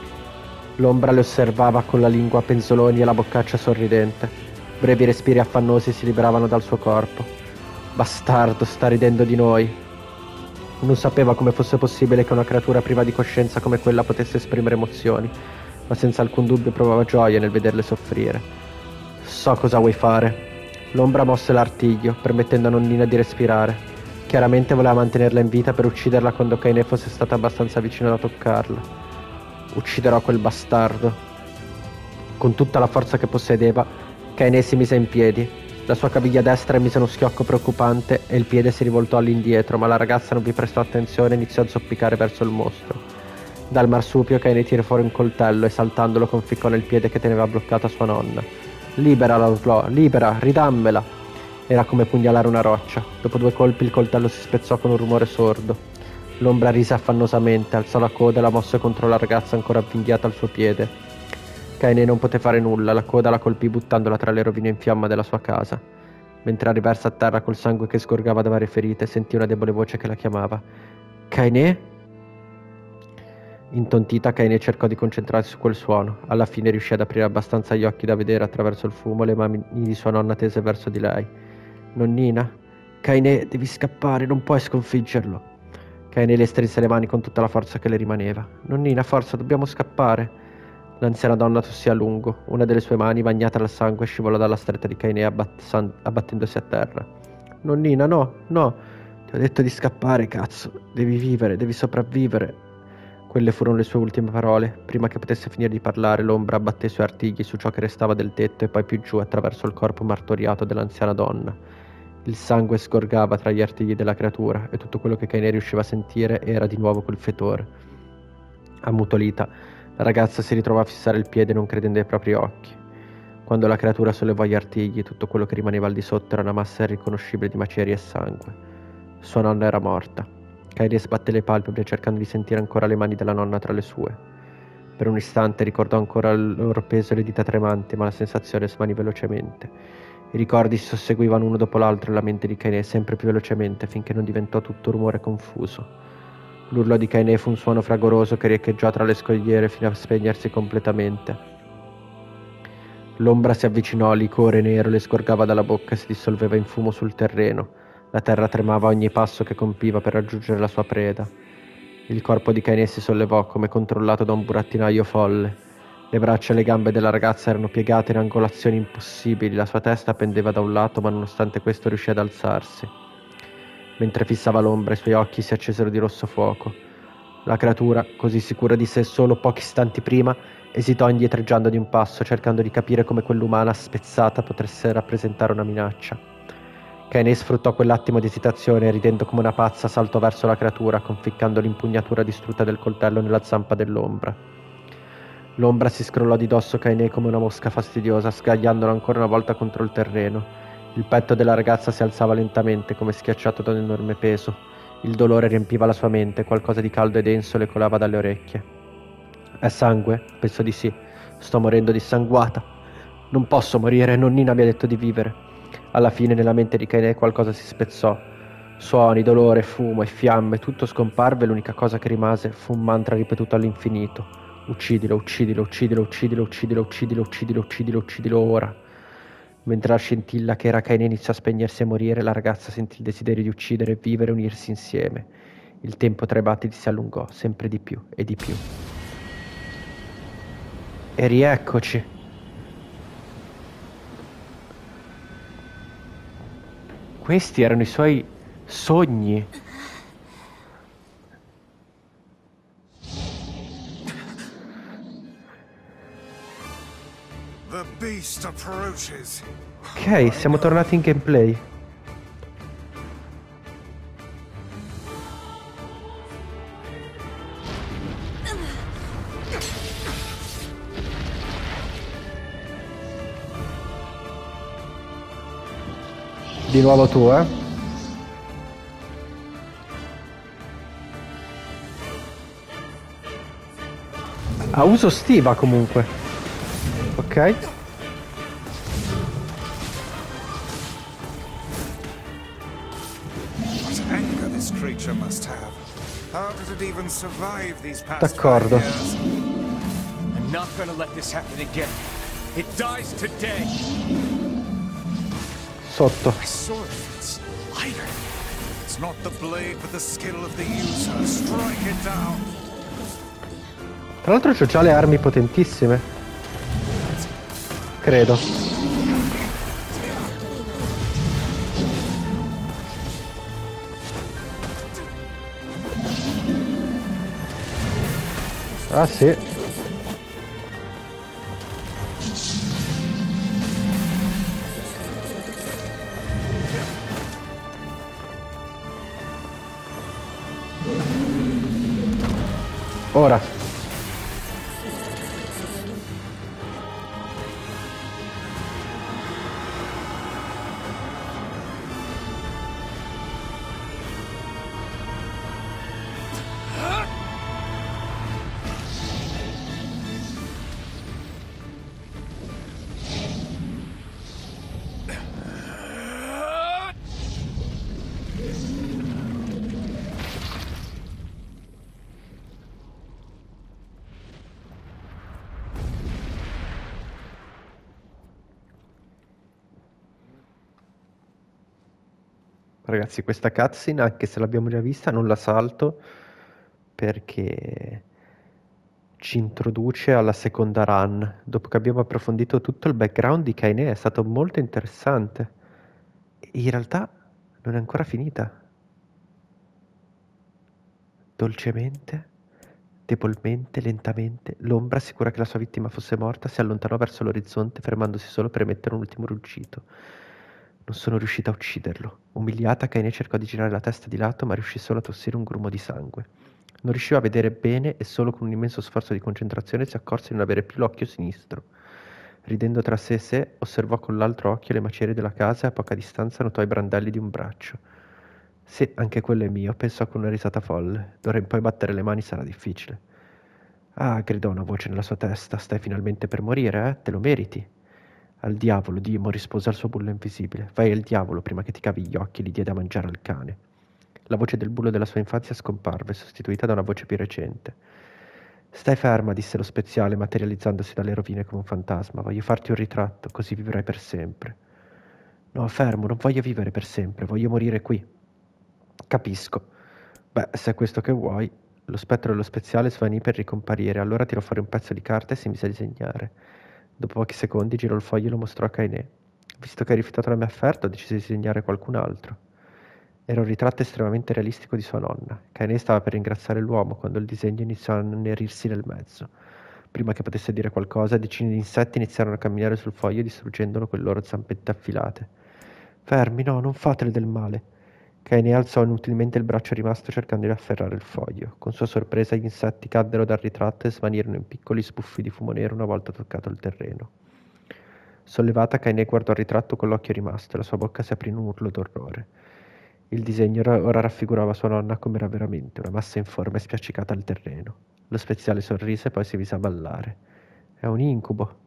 L'ombra le osservava con la lingua a penzoloni e la boccaccia sorridente. Brevi respiri affannosi si liberavano dal suo corpo. Bastardo, sta ridendo di noi. Non sapeva come fosse possibile che una creatura priva di coscienza come quella potesse esprimere emozioni, ma senza alcun dubbio provava gioia nel vederle soffrire. So cosa vuoi fare. L'ombra mosse l'artiglio, permettendo a nonnina di respirare. Chiaramente voleva mantenerla in vita per ucciderla quando Kaine fosse stata abbastanza vicino da toccarla. Ucciderò quel bastardo. Con tutta la forza che possedeva, Kaine si mise in piedi. La sua caviglia destra emise uno schiocco preoccupante e il piede si rivoltò all'indietro, ma la ragazza non vi prestò attenzione e iniziò a zoppicare verso il mostro. Dal marsupio Kaine tirò fuori un coltello e saltandolo conficcò nel piede che teneva bloccata sua nonna. Libera l'outlaw, libera, ridammela! Era come pugnalare una roccia. Dopo due colpi il coltello si spezzò con un rumore sordo. L'ombra rise affannosamente, alzò la coda e la mosse contro la ragazza ancora avvinghiata al suo piede. Kaine non poté fare nulla, la coda la colpì buttandola tra le rovine in fiamma della sua casa. Mentre era riversa a terra col sangue che sgorgava da varie ferite, sentì una debole voce che la chiamava. Kaine? Intontita, Kaine cercò di concentrarsi su quel suono. Alla fine riuscì ad aprire abbastanza gli occhi da vedere attraverso il fumo le mani di sua nonna tese verso di lei. Nonnina? Kaine, devi scappare, non puoi sconfiggerlo. Kaine le strinse le mani con tutta la forza che le rimaneva. Nonnina, forza, dobbiamo scappare. L'anziana donna tossì a lungo. Una delle sue mani, bagnata dal sangue, scivolò dalla stretta di Kaine abbat- abbattendosi a terra. Nonnina, no, no. Ti ho detto di scappare, cazzo. Devi vivere, devi sopravvivere. Quelle furono le sue ultime parole. Prima che potesse finire di parlare, l'ombra abbatté i suoi artigli su ciò che restava del tetto e poi più giù attraverso il corpo martoriato dell'anziana donna. Il sangue sgorgava tra gli artigli della creatura e tutto quello che Kaine riusciva a sentire era di nuovo quel fetore. Ammutolita, la ragazza si ritrovò a fissare il piede non credendo ai propri occhi. Quando la creatura sollevò gli artigli, tutto quello che rimaneva al di sotto era una massa irriconoscibile di macerie e sangue. Sua nonna era morta. Kaine sbatté le palpebre cercando di sentire ancora le mani della nonna tra le sue. Per un istante ricordò ancora il loro peso e le dita tremanti, ma la sensazione svanì velocemente. I ricordi si susseguivano uno dopo l'altro nella mente di Kaine sempre più velocemente finché non diventò tutto rumore confuso. L'urlo di Kaine fu un suono fragoroso che riecheggiò tra le scogliere fino a spegnersi completamente. L'ombra si avvicinò, liquore nero le sgorgava dalla bocca e si dissolveva in fumo sul terreno. La terra tremava a ogni passo che compiva per raggiungere la sua preda. Il corpo di Kaine si sollevò come controllato da un burattinaio folle. Le braccia e le gambe della ragazza erano piegate in angolazioni impossibili, la sua testa pendeva da un lato, ma nonostante questo riuscì ad alzarsi. Mentre fissava l'ombra, i suoi occhi si accesero di rosso fuoco. La creatura, così sicura di sé solo pochi istanti prima, esitò indietreggiando di un passo, cercando di capire come quell'umana spezzata potesse rappresentare una minaccia. Kaine sfruttò quell'attimo di esitazione e, ridendo come una pazza, saltò verso la creatura, conficcando l'impugnatura distrutta del coltello nella zampa dell'ombra. L'ombra si scrollò di dosso Kaine come una mosca fastidiosa, sgagliandolo ancora una volta contro il terreno. Il petto della ragazza si alzava lentamente, come schiacciato da un enorme peso. Il dolore riempiva la sua mente, qualcosa di caldo e denso le colava dalle orecchie. È sangue? Penso di sì. Sto morendo dissanguata. Non posso morire, nonnina mi ha detto di vivere. Alla fine nella mente di Kaine qualcosa si spezzò. Suoni, dolore, fumo e fiamme, tutto scomparve e l'unica cosa che rimase fu un mantra ripetuto all'infinito. Uccidilo, uccidilo, uccidilo, uccidilo, uccidilo, uccidilo, uccidilo, uccidilo, uccidilo ora. Mentre la scintilla che era Kaine iniziò a spegnersi e a morire, la ragazza sentì il desiderio di uccidere, vivere e unirsi insieme. Il tempo tra i battiti si allungò, sempre di più e di più. E rieccoci. Questi erano i suoi sogni. The beast approaches. Ok, siamo tornati in gameplay. Di nuovo tu, eh? A uso stiva comunque. Ok. What anger this creature must have. How did it even survive these past D'accordo. five years? I'm not gonna let this happen again. It dies today. Sotto. My sword fits lighter. It's not the blade, but the skill of the user. Strike it down. Tra l'altro c'ho già le armi potentissime. Credo. Ah sì. Ora. Ragazzi, questa cutscene, anche se l'abbiamo già vista, non la salto perché ci introduce alla seconda run. Dopo che abbiamo approfondito tutto il background di Kaine, è stato molto interessante. E in realtà non è ancora finita. Dolcemente, debolmente, lentamente, l'ombra, sicura che la sua vittima fosse morta, si allontanò verso l'orizzonte, fermandosi solo per emettere un ultimo ruggito. Non sono riuscita a ucciderlo. Umiliata, Kaine cercò di girare la testa di lato, ma riuscì solo a tossire un grumo di sangue. Non riusciva a vedere bene e solo con un immenso sforzo di concentrazione si accorse di non avere più l'occhio sinistro. Ridendo tra sé e sé, osservò con l'altro occhio le macerie della casa e a poca distanza notò i brandelli di un braccio. Sì, anche quello è mio, pensò con una risata folle. D'ora in poi battere le mani sarà difficile. Ah, gridò una voce nella sua testa, stai finalmente per morire, eh? Te lo meriti. Al diavolo, Dimo, rispose al suo bullo invisibile. Vai al diavolo prima che ti cavi gli occhi, gli diede da mangiare al cane. La voce del bullo della sua infanzia scomparve, sostituita da una voce più recente. Stai ferma, disse lo speziale, materializzandosi dalle rovine come un fantasma. Voglio farti un ritratto, così vivrai per sempre. No, fermo, non voglio vivere per sempre, voglio morire qui. Capisco. Beh, se è questo che vuoi. Lo spettro dello speziale svanì per ricomparire, allora tirò fuori un pezzo di carta e si mise a disegnare. Dopo pochi secondi girò il foglio e lo mostrò a Kaine. Visto che hai rifiutato la mia offerta, ho deciso di disegnare qualcun altro. Era un ritratto estremamente realistico di sua nonna. Kaine stava per ringraziare l'uomo quando il disegno iniziò a innerirsi nel mezzo. Prima che potesse dire qualcosa, decine di insetti iniziarono a camminare sul foglio distruggendolo con le loro zampette affilate. Fermi, no, non fatele del male. Kaine alzò inutilmente il braccio rimasto cercando di afferrare il foglio. Con sua sorpresa gli insetti caddero dal ritratto e svanirono in piccoli sbuffi di fumo nero una volta toccato il terreno. Sollevata, Kaine guardò il ritratto con l'occhio rimasto e la sua bocca si aprì in un urlo d'orrore. Il disegno ora raffigurava sua nonna come era veramente, una massa informe spiaccicata al terreno. Lo speziale sorrise e poi si mise a ballare. È un incubo.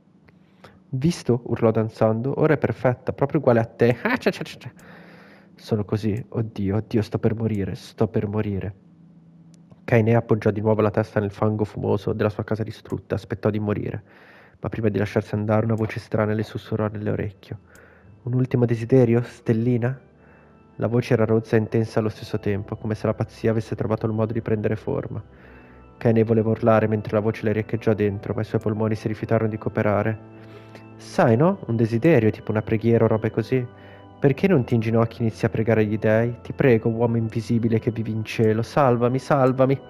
Visto? Urlò danzando. Ora è perfetta, proprio uguale a te. Ah, cia cia cia. Sono così. Oddio, oddio, sto per morire, sto per morire. Kaine appoggiò di nuovo la testa nel fango fumoso della sua casa distrutta e aspettò di morire. Ma prima di lasciarsi andare una voce strana le sussurrò nell'orecchio. Un ultimo desiderio, Stellina? La voce era rozza e intensa allo stesso tempo, come se la pazzia avesse trovato il modo di prendere forma. Kaine voleva urlare mentre la voce le riecheggiò dentro, ma i suoi polmoni si rifiutarono di cooperare. Sai, no? Un desiderio, tipo una preghiera o robe così. Perché non ti inginocchi e inizi a pregare gli dei? Ti prego, uomo invisibile che vivi in cielo, salvami, salvami.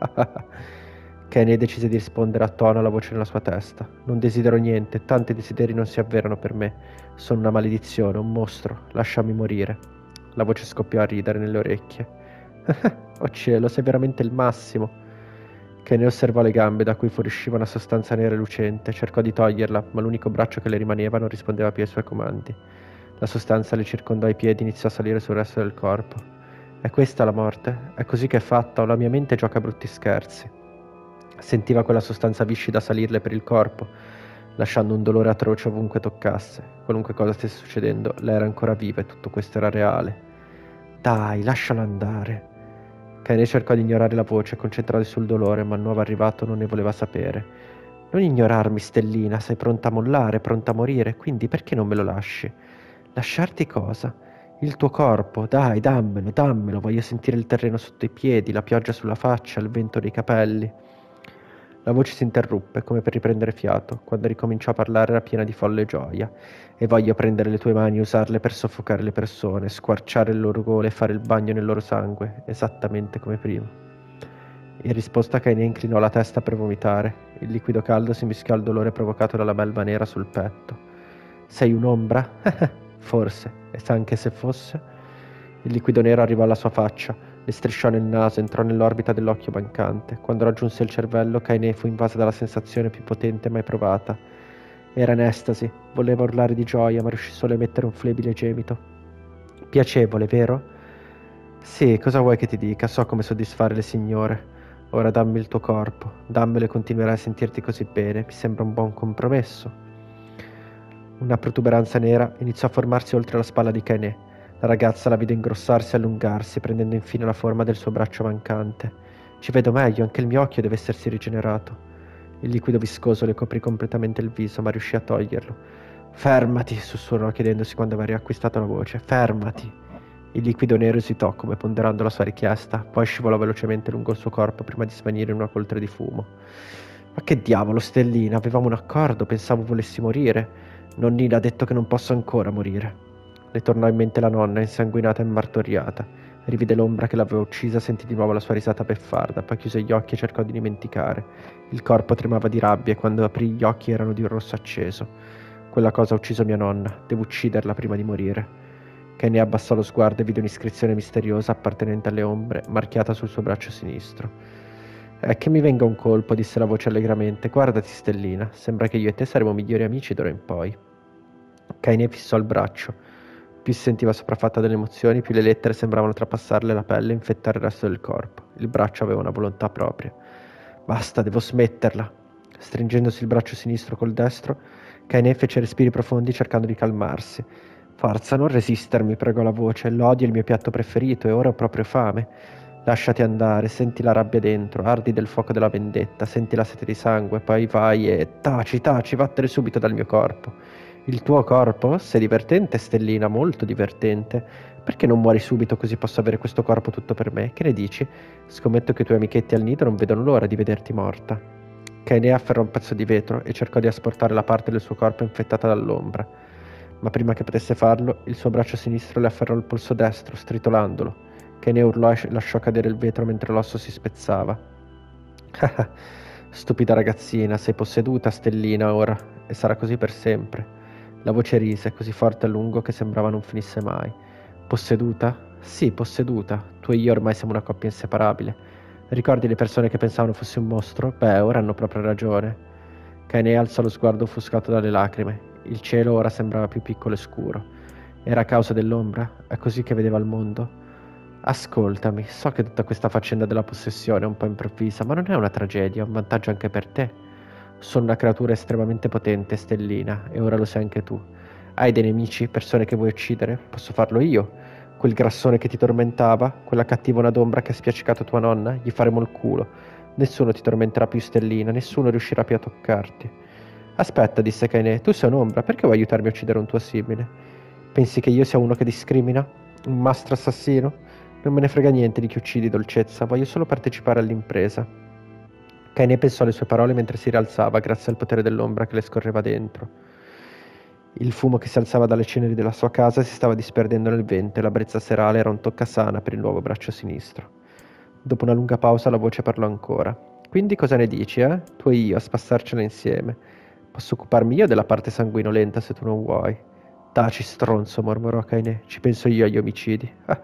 Kaine decise di rispondere a tono alla voce nella sua testa. Non desidero niente, tanti desideri non si avverano per me. Sono una maledizione, un mostro, lasciami morire. La voce scoppiò a ridere nelle orecchie. Oh cielo, sei veramente il massimo. Kaine osservò le gambe da cui fuoriusciva una sostanza nera e lucente. Cercò di toglierla, ma l'unico braccio che le rimaneva non rispondeva più ai suoi comandi. La sostanza le circondò i piedi e iniziò a salire sul resto del corpo. È questa la morte? È così che è fatta o la mia mente gioca brutti scherzi? Sentiva quella sostanza viscida salirle per il corpo, lasciando un dolore atroce ovunque toccasse. Qualunque cosa stesse succedendo, lei era ancora viva e tutto questo era reale. Dai, lasciala andare. Kaine cercò di ignorare la voce, concentrarsi sul dolore, ma il nuovo arrivato non ne voleva sapere. Non ignorarmi, Stellina, sei pronta a mollare, pronta a morire, quindi perché non me lo lasci? Lasciarti cosa? Il tuo corpo, dai, dammelo, dammelo, voglio sentire il terreno sotto i piedi, la pioggia sulla faccia, il vento nei capelli. La voce si interruppe, come per riprendere fiato. Quando ricominciò a parlare era piena di folle gioia. E voglio prendere le tue mani e usarle per soffocare le persone, squarciare il loro gole e fare il bagno nel loro sangue, esattamente come prima. In risposta Kaine inclinò la testa per vomitare. Il liquido caldo si mischiò al dolore provocato dalla melma nera sul petto. Sei un'ombra? Forse, e anche se fosse. Il liquido nero arrivò alla sua faccia, le strisciò nel naso, entrò nell'orbita dell'occhio mancante. Quando raggiunse il cervello, Kaine fu invasa dalla sensazione più potente mai provata. Era in estasi, voleva urlare di gioia, ma riuscì solo a emettere un flebile gemito. Piacevole, vero? Sì, cosa vuoi che ti dica? So come soddisfare le signore. Ora dammi il tuo corpo, dammelo e continuerai a sentirti così bene. Mi sembra un buon compromesso. Una protuberanza nera iniziò a formarsi oltre la spalla di Kaine. La ragazza la vide ingrossarsi e allungarsi, prendendo infine la forma del suo braccio mancante. Ci vedo meglio, anche il mio occhio deve essersi rigenerato. Il liquido viscoso le coprì completamente il viso, ma riuscì a toglierlo. Fermati, sussurrò chiedendosi quando aveva riacquistato la voce. Fermati. Il liquido nero esitò come ponderando la sua richiesta, poi scivolò velocemente lungo il suo corpo prima di svanire in una coltre di fumo. Ma che diavolo, Stellina, avevamo un accordo, pensavo volessi morire. Nonnina ha detto che non posso ancora morire. Le tornò in mente la nonna, insanguinata e martoriata. Rivide l'ombra che l'aveva uccisa, sentì di nuovo la sua risata beffarda, poi chiuse gli occhi e cercò di dimenticare. Il corpo tremava di rabbia e quando aprì gli occhi erano di un rosso acceso. Quella cosa ha ucciso mia nonna, devo ucciderla prima di morire. Kenny abbassò lo sguardo e vide un'iscrizione misteriosa appartenente alle ombre, marchiata sul suo braccio sinistro. È che mi venga un colpo, disse la voce allegramente. Guardati, Stellina, sembra che io e te saremo migliori amici d'ora in poi. Kenny fissò il braccio. Più si sentiva sopraffatta dalle emozioni, più le lettere sembravano trapassarle la pelle e infettare il resto del corpo. Il braccio aveva una volontà propria. Basta, devo smetterla. Stringendosi il braccio sinistro col destro, Kenny fece respiri profondi cercando di calmarsi. Forza, non resistermi, pregò la voce. L'odio è il mio piatto preferito e ora ho proprio fame. Lasciati andare, senti la rabbia dentro, ardi del fuoco della vendetta, senti la sete di sangue, poi vai e taci, taci, vattene subito dal mio corpo. Il tuo corpo? Sei divertente, Stellina, molto divertente. Perché non muori subito così posso avere questo corpo tutto per me? Che ne dici? Scommetto che i tuoi amichetti al nido non vedono l'ora di vederti morta. Kenny afferrò un pezzo di vetro e cercò di asportare la parte del suo corpo infettata dall'ombra. Ma prima che potesse farlo, il suo braccio sinistro le afferrò il polso destro, stritolandolo. Kenny urlò e lasciò cadere il vetro mentre l'osso si spezzava. Stupida ragazzina, sei posseduta, Stellina, ora, e sarà così per sempre. La voce rise, così forte a lungo che sembrava non finisse mai. Posseduta? Sì, posseduta. Tu e io ormai siamo una coppia inseparabile. Ricordi le persone che pensavano fossi un mostro? Beh, ora hanno proprio ragione. Kenny alzò lo sguardo offuscato dalle lacrime. Il cielo ora sembrava più piccolo e scuro. Era a causa dell'ombra? È così che vedeva il mondo? Ascoltami, so che tutta questa faccenda della possessione è un po' improvvisa, ma non è una tragedia, è un vantaggio anche per te. Sono una creatura estremamente potente, Stellina, e ora lo sai anche tu. Hai dei nemici, persone che vuoi uccidere? Posso farlo io. Quel grassone che ti tormentava, quella cattivona d'ombra che ha spiaccicato tua nonna, gli faremo il culo. Nessuno ti tormenterà più, Stellina, nessuno riuscirà più a toccarti. Aspetta, disse Kaine, tu sei un'ombra, perché vuoi aiutarmi a uccidere un tuo simile? Pensi che io sia uno che discrimina? Un mastro assassino? Non me ne frega niente di chi uccidi, dolcezza, voglio solo partecipare all'impresa. Kaine pensò alle sue parole mentre si rialzava, grazie al potere dell'ombra che le scorreva dentro. Il fumo che si alzava dalle ceneri della sua casa si stava disperdendo nel vento e la brezza serale era un toccasana per il nuovo braccio sinistro. Dopo una lunga pausa la voce parlò ancora. Quindi cosa ne dici, eh? Tu e io a spassarcela insieme. Posso occuparmi io della parte sanguinolenta se tu non vuoi. Taci, stronzo, mormorò Kaine. Ci penso io agli omicidi.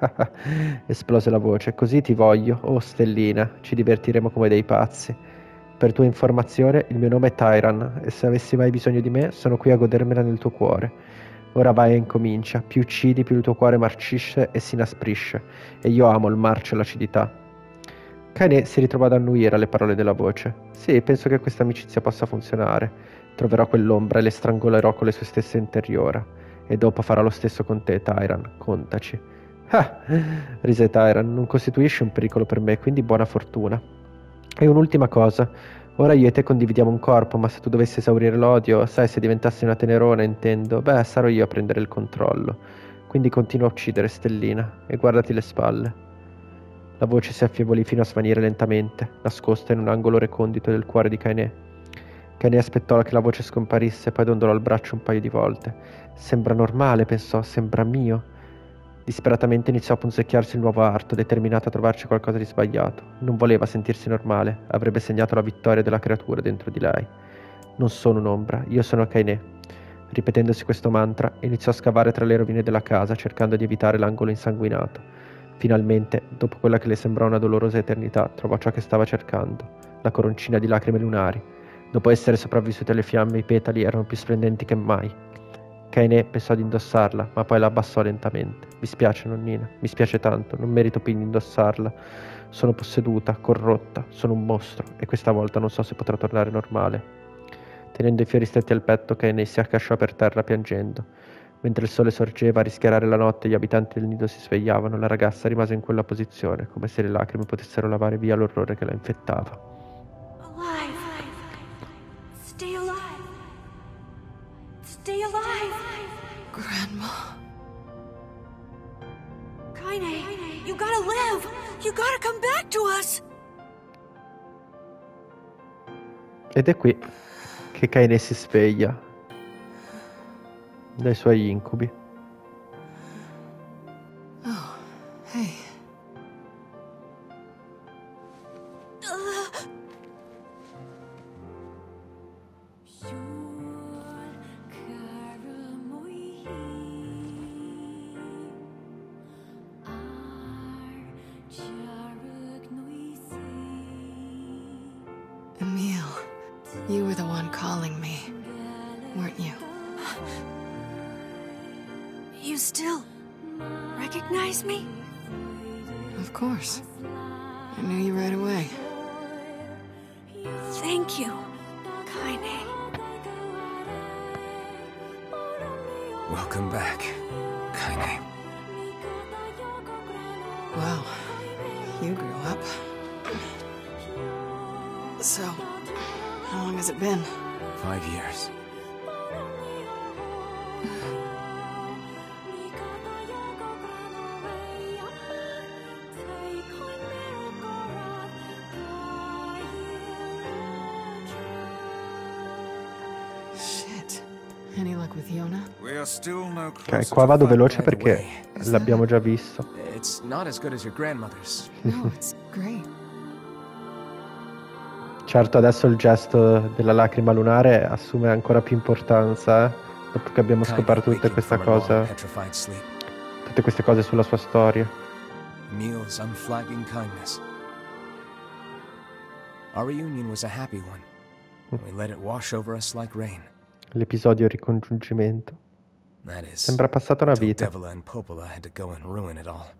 Esplose la voce. Così ti voglio, oh Stellina. Ci divertiremo come dei pazzi. Per tua informazione, il mio nome è Tyran e se avessi mai bisogno di me, sono qui a godermela nel tuo cuore. Ora vai e incomincia. Più uccidi, più il tuo cuore marcisce e si inasprisce. E io amo il marcio e l'acidità. Kaine si ritrovò ad annuire alle parole della voce. Sì, penso che questa amicizia possa funzionare. Troverò quell'ombra e le strangolerò con le sue stesse interiora. E dopo farà lo stesso con te, Tyran. Contaci. Ah, rise Tyran, non costituisci un pericolo per me, quindi buona fortuna. E un'ultima cosa. Ora io e te condividiamo un corpo, ma se tu dovessi esaurire l'odio, sai, se diventassi una tenerona, intendo, beh, sarò io a prendere il controllo. Quindi continua a uccidere, Stellina, e guardati le spalle. La voce si affievolì fino a svanire lentamente, nascosta in un angolo recondito del cuore di Kaine. Kaine aspettò che la voce scomparisse, poi dondolò il braccio un paio di volte. Sembra normale, pensò, sembra mio. Disperatamente iniziò a punzecchiarsi il nuovo arto, determinato a trovarci qualcosa di sbagliato. Non voleva sentirsi normale, avrebbe segnato la vittoria della creatura dentro di lei. Non sono un'ombra, io sono Kaine. Ripetendosi questo mantra, iniziò a scavare tra le rovine della casa, cercando di evitare l'angolo insanguinato. Finalmente, dopo quella che le sembrò una dolorosa eternità, trovò ciò che stava cercando, la coroncina di lacrime lunari. Dopo essere sopravvissuti alle fiamme, i petali erano più splendenti che mai. Kaine pensò di indossarla, ma poi la abbassò lentamente. Mi spiace, nonnina, mi spiace tanto, non merito più di indossarla. Sono posseduta, corrotta, sono un mostro, e questa volta non so se potrò tornare normale. Tenendo i fiori stretti al petto, Kaine si accasciò per terra piangendo. Mentre il sole sorgeva a rischiarare la notte e gli abitanti del nido si svegliavano, la ragazza rimase in quella posizione, come se le lacrime potessero lavare via l'orrore che la infettava. Alive! Stay alive! Stay alive! Grandma. Kaine, you gotta live! You gotta come back to us! Ed è qui che Kaine si sveglia dai suoi incubi. Oh, hey. Emil, you were the one calling me, weren't you? You still recognize me? Of course. I knew you right away. Thank you, Kaine. Welcome back, Kaine. Wow, you grew up. So, how long has it been? Five years. Shit. Any luck with Yona? We are still no Ok, closer qua to vado finding veloce the perché way. l'abbiamo già visto. It's not as good as your grandmother's. No, it's great. Certo, adesso il gesto della lacrima lunare assume ancora più importanza, eh? Dopo che abbiamo Kaine scoperto tutte waking queste from a long, cose, petrified sleep. tutte queste cose sulla sua storia. Emil's unflagging kindness. Our reunion was a happy one. We let it wash over us like rain. L'episodio ricongiungimento. That is, Sembra passata una until vita. Devila and Popola had to go and ruin it all.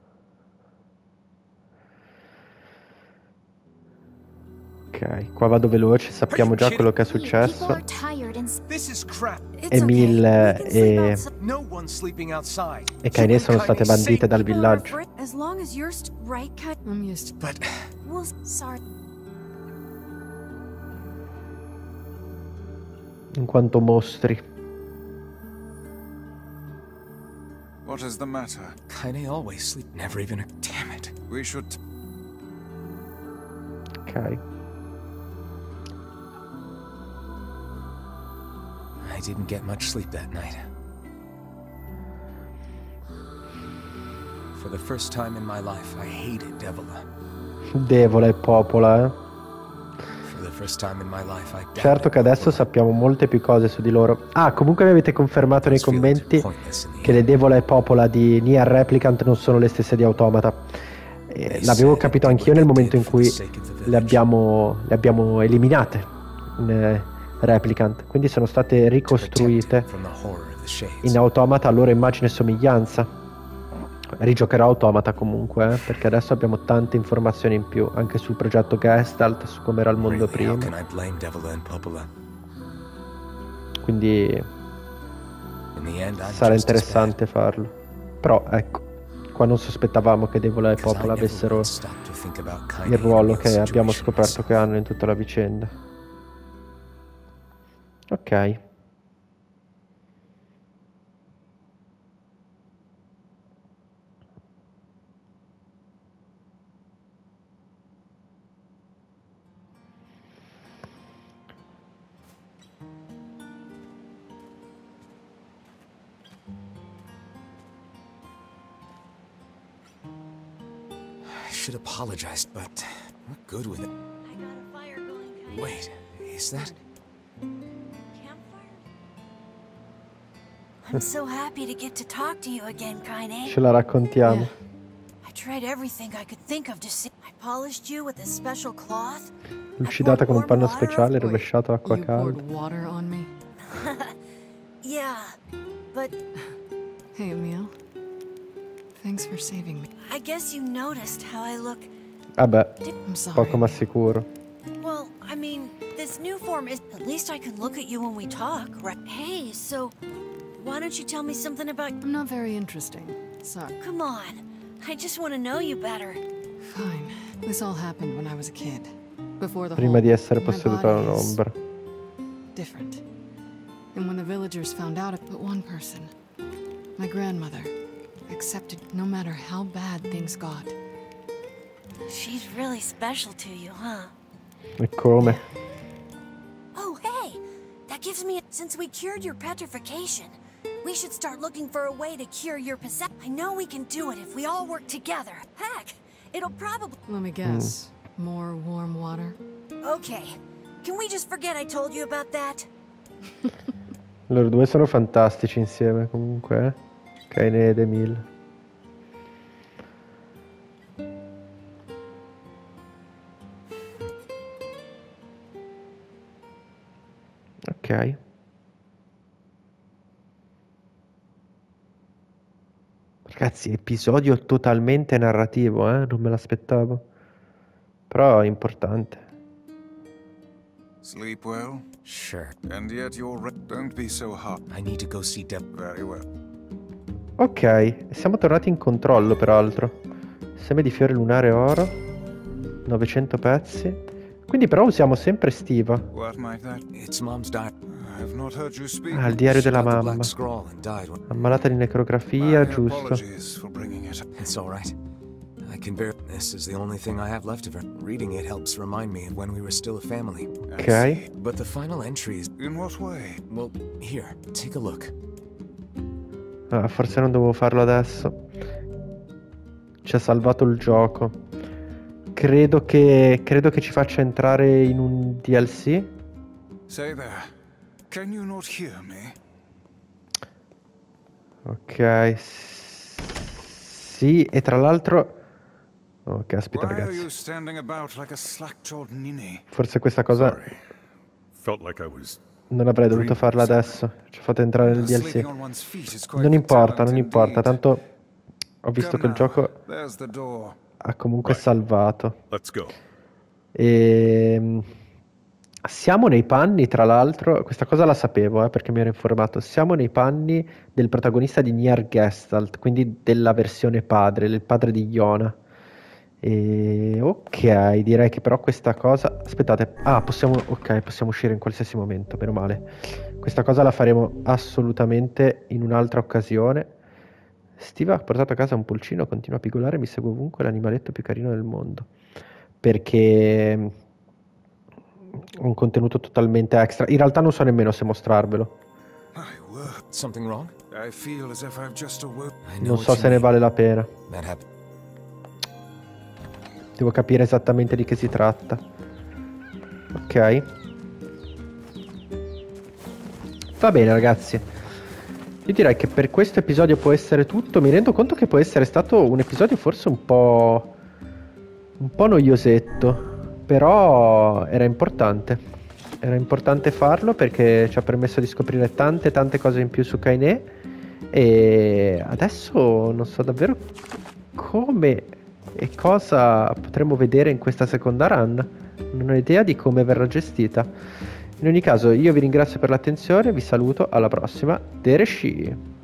Ok, qua vado veloce, sappiamo già quello che è People successo. are tired and This is crap. It's Emil okay. We can sleep e, outside. No one's sleeping outside. e Kaine sono state Kaine bandite saved dal People are villaggio. afraid- As long as you're st- right, Kaine. I'm used to But Well, sorry. In quanto mostri. What is the matter? Kaine always sleep. Never even a... Damn it. We should... Ok. I didn't get much sleep that night. For the first time in my life, I hated Devila. Devola e Popola, eh. For the first time in my life, I doubted Certo che adesso Popola. sappiamo molte più cose su di loro. Ah, comunque mi avete confermato nei commenti che le Devola e Popola di Nier Replicant non sono le stesse di Automata. Eh, l'avevo capito anch'io nel momento in cui le abbiamo, le abbiamo eliminate in eh, Replicant. Quindi sono state ricostruite From the horror of the shades. in Automata a loro immagine e somiglianza. Rigiocherò Automata comunque, eh, perché adesso abbiamo tante informazioni in più anche sul progetto Gestalt, su come era il mondo Really, how prima. can I blame Devila and Popola? Quindi In the end, I'm sarà just as interessante farlo. Però ecco, qua non sospettavamo che Devola e bad, 'cause I Popola never avessero would stop to think about Kaine il ruolo and che Emil's abbiamo situation scoperto che hanno in tutta la vicenda. Ok. I should apologize, but what good with it? I got a fire going, Kaine. Wait, is that? Campfire? I'm so happy to get to talk to you again, Kaine. Ce la raccontiamo. Yeah. I tried everything I could think of to see. I polished you with a special cloth. Lucidata con un panno speciale, Wait, rovesciato acqua you calda. poured water on me? Yeah, but Hey, Emil. Thanks for saving me. I guess you noticed how I look. Vabbè, I'm sorry. poco ma sicuro. Well, I mean, this new form is... At least I can look at you when we talk, right? Hey, so why don't you tell me something about... I'm not very interesting. Sorry. Come on. I just want to know you better. Fine. This all happened when I was a kid. Before the Prima whole... di essere my posseduta da body is un'ombra. different. And when the villagers found out, it but one person, my grandmother, accepted no matter how bad things got. She's really special to you, huh? E come? Oh, hey! That gives me a... Since we cured your petrification, we should start looking for a way to cure your possession. I know we can do it if we all work together. Heck, it'll probably... Let me guess. Mm. More warm water? Okay. Can we just forget I told you about that? Loro due sono fantastici insieme, comunque. Kaine ed Emil. Ok. Ragazzi, episodio totalmente narrativo, eh? Non me l'aspettavo. Però è importante. Sleep well? Sure. And yet you're re- don't be so hot. I need to go see Deb. Very well. Ok, siamo tornati in controllo peraltro. Seme di fiore lunare oro. novecento pezzi. Quindi però usiamo sempre Stiva. What might that? It's Mom's diary. I've not heard you speak. Ah, il diario della She got the mamma. black scroll and died when- Ammalata di necrografia, My giusto. apologies for bringing it up. It's all right. I can bear. This is the only thing I have left of her. Reading it helps remind me of when we were still a family. Ok. But the final entries. In what way? Well, here, take a look. Ah, forse non dovevo farlo adesso. Ci ha salvato il gioco. Credo che credo che ci faccia entrare in un D L C. Say there. Can you not hear me? Ok. s- Sì, e tra l'altro... Oh, caspita, Why are ragazzi. you standing about like a slack-jawed ninny? Forse questa cosa Sorry. Felt like I was non avrei dovuto farla adesso. Ci ho fatto entrare nel D L Sleeping C. on one's feet is quite Non the importa, talent non importa. indeed. Tanto ho visto Come che il now. gioco There's the door. ha comunque Right. salvato. let's go. E... Siamo nei panni, tra l'altro, questa cosa la sapevo, eh, perché mi ero informato. Siamo nei panni del protagonista di Nier Gestalt, quindi della versione padre, il padre di Yona. E... Ok, direi che però questa cosa... Aspettate, ah, possiamo... Ok, possiamo uscire in qualsiasi momento, meno male. Questa cosa la faremo assolutamente in un'altra occasione. Steve ha portato a casa un pulcino, continua a pigolare, mi segue ovunque, è l'animaletto più carino del mondo. Perché... un contenuto totalmente extra. In realtà non so nemmeno se mostrarvelo. My word. Something wrong? I feel as if I've just awoke. I know Non what so you se ne mean. vale la pena. That happened. Devo capire esattamente di che si tratta. Ok. Va bene, ragazzi. Io direi che per questo episodio può essere tutto. Mi rendo conto che può essere stato un episodio forse un po'... un po' noiosetto. Però era importante. Era importante farlo perché ci ha permesso di scoprire tante tante cose in più su Kaine. E adesso non so davvero come e cosa potremo vedere in questa seconda run. Non ho idea di come verrà gestita. In ogni caso io vi ringrazio per l'attenzione, vi saluto, alla prossima. Dereshi.